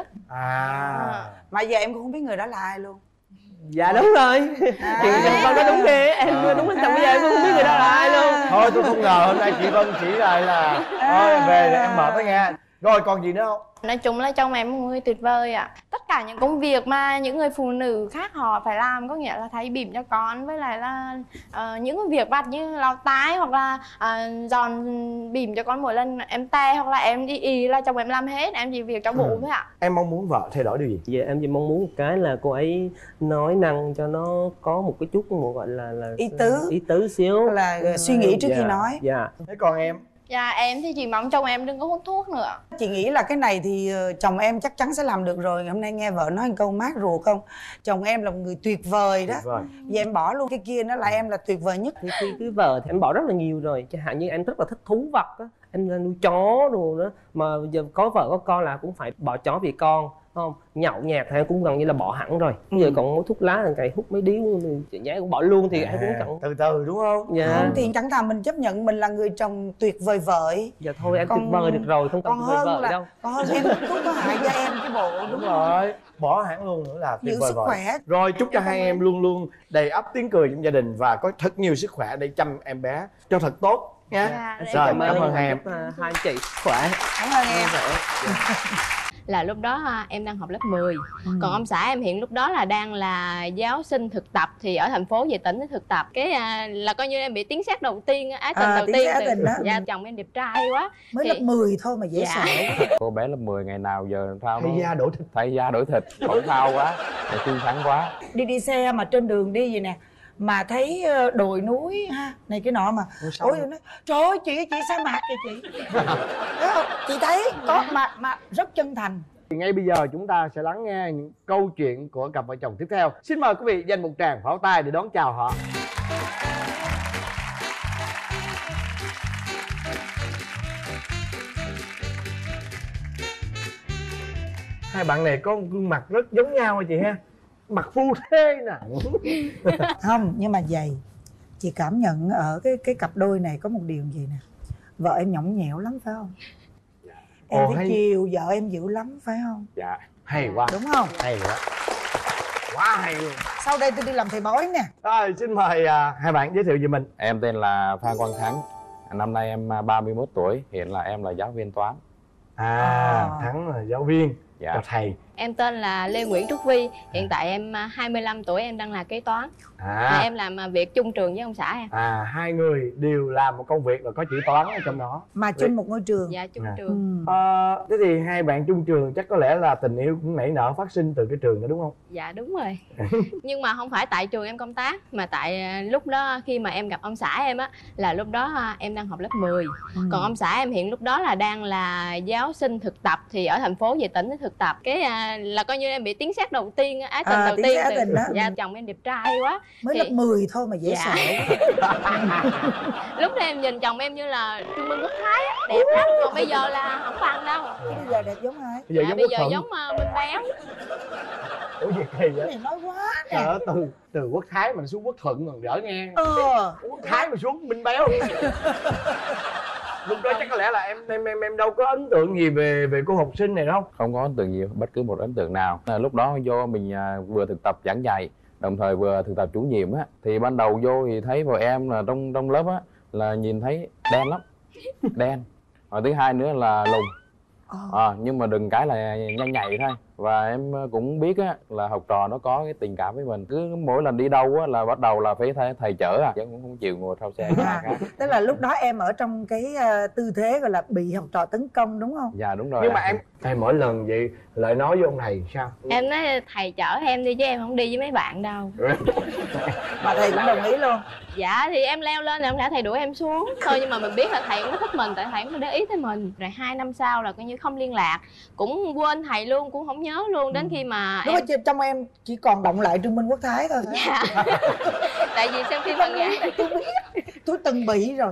À. Mà giờ em cũng không biết người đó là ai luôn.
Dạ đúng rồi.
À.
Chị Vân nói đúng ghê. Em đúng lên chồng bây giờ em cũng không biết người đó là ai luôn.
Thôi tôi không ngờ hôm nay chị Vân chỉ lại là thôi về để em mở tới nghe. Rồi còn gì nữa không?
Nói chung là chồng em một người tuyệt vời ạ. À. Tất cả những công việc mà những người phụ nữ khác họ phải làm, có nghĩa là thay bỉm cho con, với lại là uh, những cái việc vặt như lau tái hoặc là uh, dọn bỉm cho con mỗi lần em te hoặc là em đi ì là chồng em làm hết, em chỉ việc cho bố thôi ạ. À.
Em mong muốn vợ thay đổi điều gì?
Dạ em chỉ mong muốn một cái là cô ấy nói năng cho nó có một cái chút một gọi là là
ý tứ
ý tứ xíu,
là suy nghĩ trước
dạ,
khi nói.
Dạ.
Thế còn em?
Dạ em thì chỉ mong chồng em đừng có hút thuốc nữa.
Chị nghĩ là cái này thì chồng em chắc chắn sẽ làm được rồi. Ngày hôm nay nghe vợ nói một câu mát ruột không? Chồng em là một người tuyệt vời đó. Tuyệt vời. Vậy em bỏ luôn cái kia, nó là em là tuyệt vời nhất.
Thì cái, cái vợ thì em bỏ rất là nhiều rồi. Chẳng hạn như em rất là thích thú vật á, em nuôi chó đồ đó. Mà giờ có vợ có con là cũng phải bỏ chó vì con, không? Nhậu nhạt thì em cũng gần như là bỏ hẳn rồi. Bây giờ còn hút thuốc lá là cày hút mấy điếu chị nhái cũng bỏ luôn thì à, em cũng chẳng.
Từ từ đúng không?
Dạ.
Không thì chẳng thà mình chấp nhận mình là người chồng tuyệt vời vời.
Dạ thôi em
Còn...
tuyệt vời được rồi, không cần
còn
tuyệt vời
hơn là...
đâu.
Còn hơn em cũng có hại cho em chứ bộ. Đúng,
đúng rồi. Bỏ hẳn luôn nữa là tuyệt
giữ
vời
sức
vời.
Khỏe.
Rồi chúc cho hai em luôn luôn đầy ắp tiếng cười trong gia đình và có thật nhiều sức khỏe để chăm em bé cho thật tốt nha.
Dạ,
rồi
cảm
cảm ơn hai em.
Hai anh chị khỏe.
Cảm ơn em.
Là lúc đó em đang học lớp mười. Ừ. Còn ông xã em hiện lúc đó là đang là giáo sinh thực tập, thì ở thành phố về tỉnh để thực tập. Cái à, là coi như em bị tiếng sét đầu tiên, ái tình
à,
đầu tiên
từ... tình đó.
Dạ, chồng em đẹp trai quá.
Mới
thì...
lớp mười thôi mà dễ
dạ.
sợ.
Cô bé lớp mười ngày nào giờ làm sao
thay da đổi thịt,
thay da đổi thịt, khẩu thao quá, xinh xắn quá.
Đi đi xe mà trên đường đi vậy nè, mà thấy đồi núi ha này cái nọ mà ôi nói trời ơi chị chị sa mạc kìa chị. Thấy không? Chị thấy có mà mà rất chân thành.
Thì ngay bây giờ chúng ta sẽ lắng nghe những câu chuyện của cặp vợ chồng tiếp theo. Xin mời quý vị dành một tràng pháo tay để đón chào họ. Hai bạn này có một gương mặt rất giống nhau chị ha. Mặt phu thê nè.
Không, nhưng mà vậy chị cảm nhận ở cái cái cặp đôi này có một điều gì nè. Vợ em nhõng nhẽo lắm phải không? Em
Ồ,
thấy
hay...
chiều vợ em dữ lắm phải không?
Dạ.
Hay quá.
Đúng không?
Hay quá. Quá hay luôn.
Sau đây tôi đi làm thầy bói nè.
Rồi xin mời uh, hai bạn giới thiệu về mình.
Em tên là Phan Quang Thắng. Năm nay em ba mươi mốt tuổi, hiện là em là giáo viên toán.
À, à. Thắng là giáo viên.
Dạ.
Cho thầy.
Em tên là Lê Nguyễn Trúc Vi, hiện tại em hai mươi lăm tuổi, em đang là kế toán. À. Em làm việc chung trường với ông xã em.
À, hai người đều làm một công việc và có chữ toán ở trong đó.
Mà chung một ngôi trường.
Dạ, chung
à.
trường.
Ừ.
À, thế thì hai bạn chung trường chắc có lẽ là tình yêu cũng nảy nở phát sinh từ cái trường đó đúng không?
Dạ đúng rồi. Nhưng mà không phải tại trường em công tác, mà tại lúc đó khi mà em gặp ông xã em á, là lúc đó em đang học lớp mười. Ừ. Còn ông xã em hiện lúc đó là đang là giáo sinh thực tập, thì ở thành phố về tỉnh để thực tập. Cái là coi như em bị tiếng sét đầu tiên, ái tình
à,
đầu tiên
từ... tình đó.
Dạ, chồng em đẹp trai quá.
Mới
thì...
lớp mười thôi mà dễ
dạ.
sợ.
Lúc đó em nhìn chồng em như là Trương Minh Quốc Thái á, đẹp lắm. Còn bây giờ là không bằng đâu.
Bây giờ đẹp giống ai?
Bây giờ
dạ,
giống,
bây giờ giống uh, Minh Béo.
Ủa gì kỳ vậy?
Cái này nói quá nè.
Trời ơi, từ từ Quốc Thái mình xuống Quốc Thuận còn đỡ ngang.
Ờ.
Quốc Thái mình xuống Minh Béo. Lúc đó chắc có lẽ là em em em em đâu có ấn tượng gì về về cô học sinh này đâu.
Không có ấn tượng gì, bất cứ một ấn tượng nào. À, lúc đó do mình à, vừa thực tập giảng dạy, đồng thời vừa thực tập chủ nhiệm á, thì ban đầu vô thì thấy vợ em là trong trong lớp á là nhìn thấy đen lắm, đen. Và thứ hai nữa là lùn. À, nhưng mà đừng cái là nhanh nhạy thôi. Và em cũng biết á là học trò nó có cái tình cảm với mình, cứ mỗi lần đi đâu á là bắt đầu là phải thầy, thầy chở à, chứ cũng không chịu ngồi sau xe.
Tức là lúc đó em ở trong cái uh, tư thế gọi là bị học trò tấn công đúng không?
Dạ đúng rồi.
Nhưng mà em thầy mỗi lần vậy lại nói với ông thầy sao?
Em nói thầy chở em đi chứ em không đi với mấy bạn đâu.
Mà thầy cũng đồng ý luôn.
Dạ thì em leo lên là không lẽ thầy đuổi em xuống thôi, nhưng mà mình biết là thầy cũng có thích mình, tại thầy cũng có để ý tới mình. Rồi hai năm sau là coi như không liên lạc, cũng quên thầy luôn, cũng không nhớ luôn. Đến khi mà
lúc
em...
đó trong em chỉ còn động lại Trương Minh Quốc Thái thôi.
Dạ. Tại vì xem phim bằng gái.
Tôi biết, tôi từng bị rồi.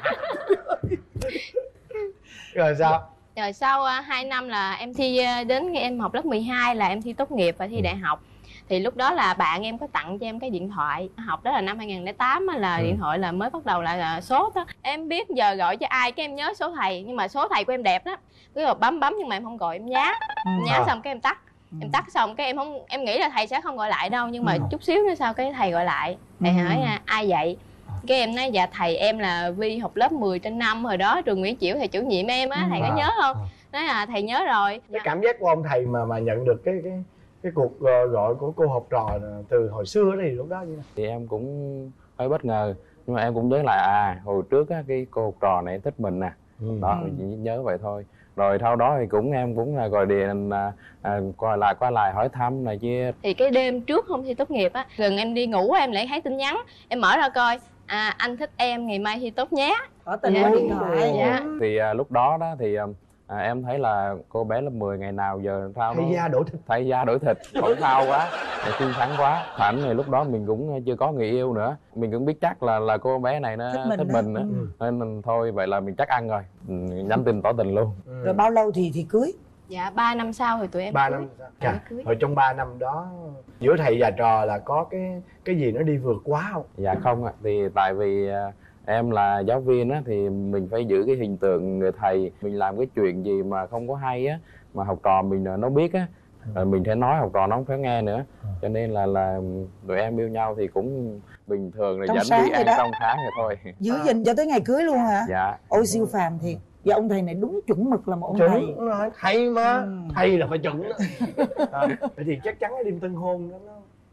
Rồi sao?
Rồi sau uh, hai năm là em thi uh, đến khi em học lớp mười hai là em thi tốt nghiệp và thi đại học. Thì lúc đó là bạn em có tặng cho em cái điện thoại. Học đó là năm hai nghìn lẻ tám là ừ. điện thoại là mới bắt đầu lại là số đó. Em biết giờ gọi cho ai cái em nhớ số thầy, nhưng mà số thầy của em đẹp lắm. Cứ rồi bấm bấm nhưng mà em không gọi, em nhá. Ừ. Nhá xong cái em tắt. Ừ. Em tắt xong cái em không em nghĩ là thầy sẽ không gọi lại đâu, nhưng mà ừ. chút xíu nữa sau cái thầy gọi lại. Thầy ừ. hỏi ai vậy? Cái em nói dạ thầy em là Vi học lớp mười trên năm hồi đó, trường Nguyễn Chiểu, thầy chủ nhiệm em á, thầy có nhớ không? Nói là thầy nhớ rồi.
Cái
dạ.
cảm giác của ông thầy mà mà nhận được cái cái cái cuộc uh, gọi của cô học trò từ hồi xưa thì lúc đó như nào?
Thì em cũng hơi bất ngờ, nhưng mà em cũng nhớ lại à hồi trước á cái cô học trò này thích mình nè. Ừ. Đó mình chỉ nhớ vậy thôi. Rồi sau đó thì cũng em cũng là gọi điện à, à, qua lại qua lại hỏi thăm này kia.
Thì cái đêm trước hôm thi tốt nghiệp á, gần em đi ngủ em lại thấy tin nhắn, em mở ra coi à anh thích em ngày mai thi tốt nhé.
Có tin nhắn điện thoại.
Dạ.
Thì à, lúc đó đó thì à, em thấy là cô bé lớp mười ngày nào giờ sao
thay
nó
da đổi thịt,
thay da đổi thịt, khổ thao quá, xinh xắn quá. Thành thì lúc đó mình cũng chưa có người yêu nữa, mình cũng biết chắc là là cô bé này nó thích mình, thích mình nữa, ừ. nên thôi vậy là mình chắc ăn rồi, nhắn tin tỏ tình luôn.
Ừ. Rồi bao lâu thì thì cưới?
Dạ ba năm sau thì tụi em
ba
cưới.
năm sau. Chà, hồi trong ba năm đó giữa thầy và trò là có cái cái gì nó đi vượt quá không?
Dạ không ạ, thì tại vì em là giáo viên á thì mình phải giữ cái hình tượng người thầy, mình làm cái chuyện gì mà không có hay á mà học trò mình nó biết á, rồi mình phải nói học trò nó không phải nghe nữa, cho nên là là tụi em yêu nhau thì cũng bình thường rồi, dẫn đi ăn trong tháng rồi thôi.
Giữ gìn cho tới ngày cưới luôn hả?
Dạ.
Ôi siêu phàm thiệt. Và ông thầy này đúng chuẩn mực là một ông
chuẩn
thầy.
Đúng rồi, thầy mà. Ừ. Thầy là phải chuẩn đó. À, vậy thì chắc chắn cái đêm tân hôn đó nó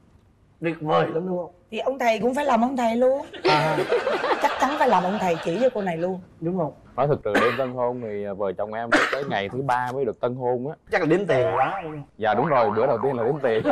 tuyệt vời lắm đúng không?
Thì ông thầy cũng phải làm ông thầy luôn. À. Chắc chắn phải làm ông thầy chỉ cho cô này luôn.
Đúng không?
Nói thực sự đêm tân hôn thì vợ chồng em tới ngày thứ ba mới được tân hôn á.
Chắc là đếm tiền quá.
Dạ đúng rồi, bữa đầu tiên là đếm tiền.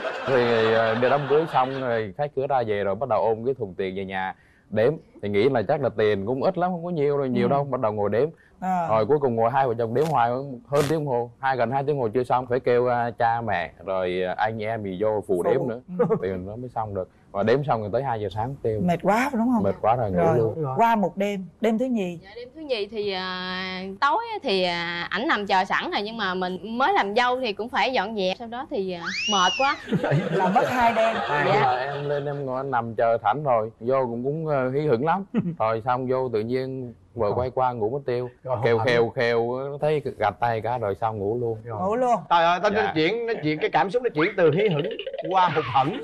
Thì đi đám cưới xong rồi khách cửa ra về rồi bắt đầu ôm cái thùng tiền về nhà đếm, thì nghĩ là chắc là tiền cũng ít lắm, không có nhiều rồi nhiều ừ. đâu, bắt đầu ngồi đếm. À. Rồi cuối cùng ngồi hai vợ chồng đếm hoài hơn tiếng đồng hồ, hai gần hai tiếng đồng hồ chưa xong, phải kêu uh, cha mẹ rồi uh, anh em gì vô phụ đếm nữa thì nó mới xong được. Và đếm xong rồi tới hai giờ sáng tiêu.
Mệt quá đúng không?
Mệt quá rồi, ngủ
rồi,
luôn.
Rồi. Qua một đêm, đêm thứ nhì.
Dạ, đêm thứ nhì thì uh, tối thì uh, ảnh nằm chờ sẵn rồi, nhưng mà mình mới làm dâu thì cũng phải dọn dẹp. Sau đó thì uh, mệt quá
là mất hai đêm.
Dạ. Em lên em ngồi nằm chờ thảnh rồi, vô cũng cũng uh, hí hửng lắm. Rồi xong vô tự nhiên vợ quay qua ngủ mất tiêu, rồi, khều khều khều thấy gạch tay cả rồi xong ngủ luôn.
Rồi. Ngủ luôn.
Trời ơi, tao dạ. nói chuyện nói chuyện cái cảm xúc nó chuyển từ hí hửng qua hụt hẫng.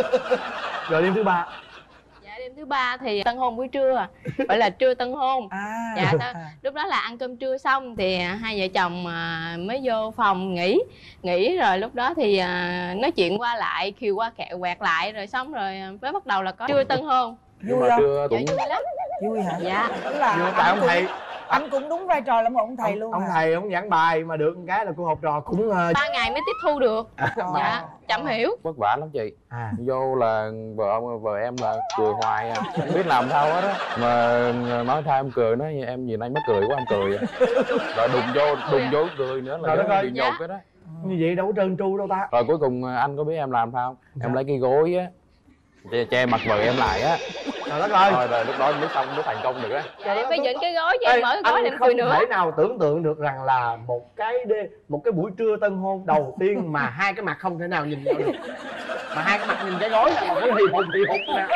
Rồi đêm thứ ba.
Dạ đêm thứ ba thì tân hôn buổi trưa, gọi là trưa tân hôn.
À.
Dạ đó, lúc đó là ăn cơm trưa xong thì hai vợ chồng mới vô phòng nghỉ, nghỉ rồi lúc đó thì nói chuyện qua lại, khiều qua kẹo quẹt lại rồi xong rồi mới bắt đầu là có trưa tân hôn.
Vui không?
Cũng...
Dạ, vui lắm.
Vui hả?
Dạ.
Tức là
vui tại ông thầy.
Anh cũng đúng vai trò là một ông thầy
ông,
luôn.
Ông
à?
thầy ông giảng bài mà được một cái là cô học trò cũng uh...
ba ngày mới tiếp thu được. À. Dạ, chậm hiểu.
Vất vả lắm chị. À. Vô là vợ ông vợ em là cười hoài à, không biết làm sao hết á. Mà nói thay em cười, nói em nhìn anh mắc cười quá em cười à. Rồi đùng vô đùng vô cười nữa là nó bị nhột cái đó.
Như vậy đâu có trơn tru đâu ta.
Rồi cuối cùng anh có biết em làm sao không? Dạ. Em lấy cái gối á che, che mặt vợ em lại á.
Trời đất ơi.
Rồi, rồi lúc đó mới xong mới thành công được á.
Dạ, em phải dựng cái gối cho em mở cái gối em cười nữa.
Không thể nào tưởng tượng được rằng là một cái đê, một cái buổi trưa tân hôn đầu tiên mà hai cái mặt không thể nào nhìn nhau được. Mà hai cái mặt nhìn cái gối là một cái hì hục hì hục nè.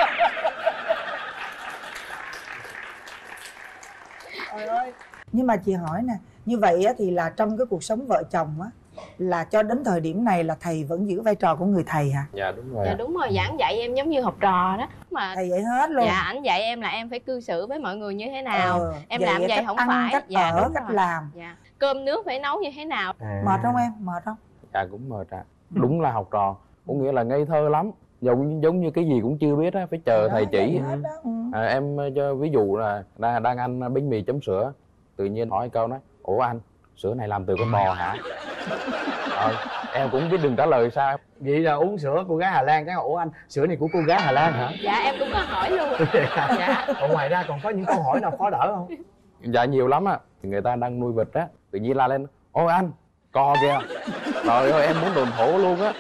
Trời ơi. Nhưng mà chị hỏi nè, như vậy á thì là trong cái cuộc sống vợ chồng á là cho đến thời điểm này là thầy vẫn giữ vai trò của người thầy hả?
Dạ đúng rồi.
Dạ đúng rồi, giảng dạy em giống như học trò đó. Mà
thầy dạy hết luôn.
Dạ, ảnh dạy em là em phải cư xử với mọi người như thế nào.
Ờ,
em làm vậy không
ăn,
phải.
Cách
dạ,
ở, cách
rồi.
làm.
Dạ. Cơm nước phải nấu như thế nào.
À. Mệt không em? Mệt không?
Dạ cũng mệt ạ. À. Đúng là học trò, có nghĩa là ngây thơ lắm, giống giống như cái gì cũng chưa biết á, phải chờ thầy chỉ. À, em cho ví dụ là đang, đang ăn bánh mì chấm sữa, tự nhiên hỏi câu nói: ủa anh, sữa này làm từ con bò hả? Rồi, em cũng biết đừng trả lời sao.
Vậy là uống sữa cô gái Hà Lan, cái ủa anh, sữa này của cô gái Hà Lan hả?
Dạ em cũng có hỏi luôn.
Dạ. Còn ngoài ra còn có những câu hỏi nào khó đỡ không?
Dạ nhiều lắm á. Người ta đang nuôi vịt á, tự nhiên la lên: ôi anh, cò kìa. Trời ơi em muốn đồn thổ luôn á.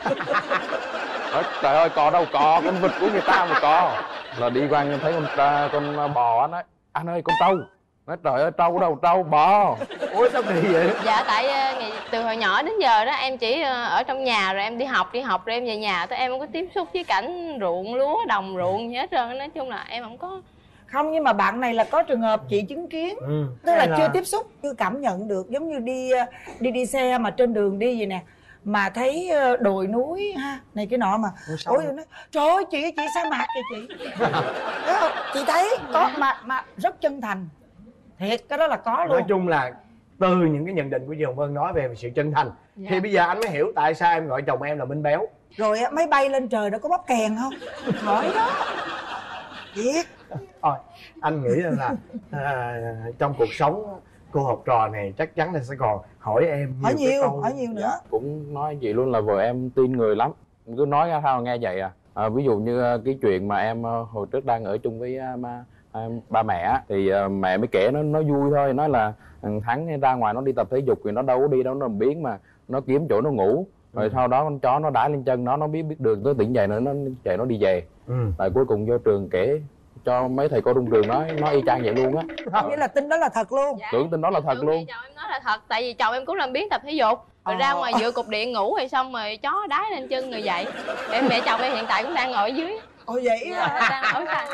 Trời ơi cò đâu, cò con vịt của người ta mà cò. Là đi qua em thấy con con bò á, nói: anh ơi con trâu. Nói trời ơi trâu đâu, trâu bò.
Ủa sao kỳ vậy?
Dạ tại từ hồi nhỏ đến giờ đó em chỉ ở trong nhà, rồi em đi học đi học rồi em về nhà, tới em không có tiếp xúc với cảnh ruộng lúa đồng ruộng gì hết trơn. Nói chung là em không có.
Không, nhưng mà bạn này là có trường hợp chị chứng kiến. Ừ. Tức là, là chưa tiếp xúc, chưa cảm nhận được. Giống như đi đi đi xe mà trên đường đi vậy nè, mà thấy đồi núi ha này cái nọ mà ôi nói trời ơi chị chị sa mạc kìa chị. Thấy không? Chị thấy có mà mà rất chân thành thiệt, cái đó là có luôn.
Nói chung là từ những cái nhận định của chị Hồng Vân nói về sự chân thành, dạ. Thì bây giờ anh mới hiểu tại sao em gọi chồng em là Minh Béo.
Rồi máy bay lên trời đó có bóp kèn không? Hỏi đó thiệt.
Thôi anh nghĩ là à, trong cuộc sống cô học trò này chắc chắn là sẽ còn hỏi em nhiều
hỏi nhiều
câu.
hỏi nhiều nữa.
Dạ, cũng nói chị luôn là vợ em tin người lắm, cứ nói ra sao nghe vậy à. À, ví dụ như cái chuyện mà em hồi trước đang ở chung với ma, à, ba mẹ thì à, mẹ mới kể nó nó vui thôi, nói là Thắng ra ngoài nó đi tập thể dục thì nó đâu có đi đâu, nó biến mà nó kiếm chỗ nó ngủ, rồi ừ. sau đó con chó nó đá lên chân nó nó biết biết đường, tới tỉnh dậy nữa nó chạy nó đi về. Ừ. Rồi cuối cùng vô trường kể cho mấy thầy cô trong trường nói nó y chang vậy luôn á.
Nghĩa là tin đó là thật luôn.
Dạ,
tưởng tin đó là thật luôn.
Chồng em nói là thật, tại vì chồng em cũng làm biến tập thể dục rồi ờ. ra ngoài dựa cục điện ngủ rồi xong rồi chó đá lên chân người dậy. Em mẹ chồng em hiện tại cũng đang ngồi ở dưới.
Ồ vậy
dạ, đang ở xa.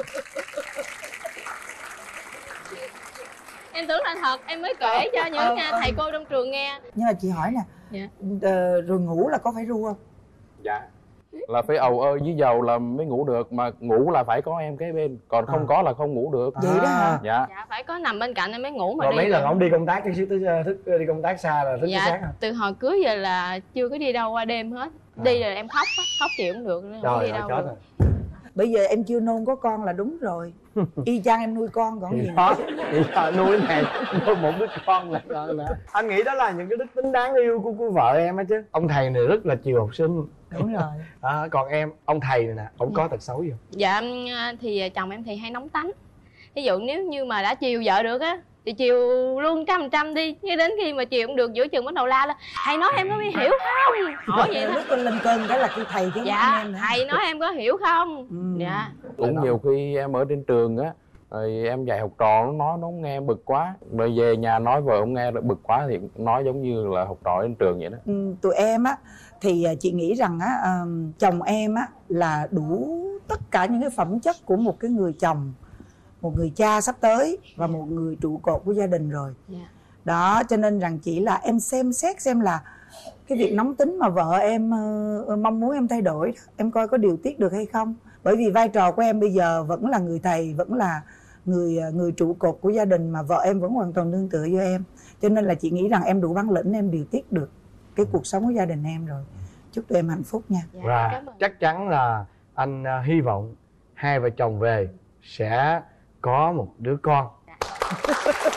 Em tưởng là thật, em mới kể cho những ờ, ờ. thầy cô trong trường nghe.
Nhưng mà chị hỏi nè, dạ. ờ, rồi ngủ là có phải ru không?
Dạ, là phải ầu ơ với dầu là mới ngủ được, mà ngủ là phải có em kế bên, còn không à. có là không ngủ được.
Vậy đó hả?
Dạ.
Dạ phải có nằm bên cạnh em mới ngủ mà.
Rồi
đi
mấy lần ông đi công tác cái thức thức đi công tác xa là thức
dạ,
sáng hả?
Từ hồi cưới giờ là chưa có đi đâu qua đêm hết. À. Đi rồi em khóc khóc chịu cũng được nên không đi đâu được.
Rồi. Bây giờ em chưa nôn có con là đúng rồi. Y chang em nuôi con còn gì
đó. Vậy nuôi này nuôi một đứa con là, là, là anh nghĩ đó là những cái đức tính đáng yêu của, của vợ em á chứ. Ông thầy này rất là chiều học sinh.
Đúng rồi.
À, còn em, ông thầy này nè, ông có tật xấu gì không?
Dạ thì chồng em thì hay nóng tánh. Ví dụ nếu như mà đã chiều vợ được á thì chiều luôn trăm trăm đi, chứ đến khi mà chiều cũng được giữa chừng bắt đầu la lên thầy nói em có biết hiểu không, hỏi vậy đó.
Lúc con lên cơn cái là kêu thầy chứ.
Dạ
em nữa.
Thầy nói em có hiểu không. Ừ. Dạ
cũng nhiều khi em ở trên trường á, rồi em dạy học trò nó nói nó không nghe bực quá, rồi về nhà nói vợ không nghe bực quá thì nói giống như là học trò trên trường vậy đó.
Ừ, tụi em á thì chị nghĩ rằng á um, chồng em á là đủ tất cả những cái phẩm chất của một cái người chồng, một người cha sắp tới và một người trụ cột của gia đình rồi. Yeah. Đó cho nên rằng chỉ là em xem xét xem là cái việc nóng tính mà vợ em uh, mong muốn em thay đổi, em coi có điều tiết được hay không. Bởi vì vai trò của em bây giờ vẫn là người thầy, vẫn là người người trụ cột của gia đình, mà vợ em vẫn hoàn toàn nương tựa vô em. Cho nên là chị nghĩ rằng em đủ bản lĩnh, em điều tiết được cái cuộc sống của gia đình em rồi. Chúc tụi em hạnh phúc nha.
Yeah, và chắc chắn là anh uh, hy vọng hai vợ chồng về sẽ có một đứa con.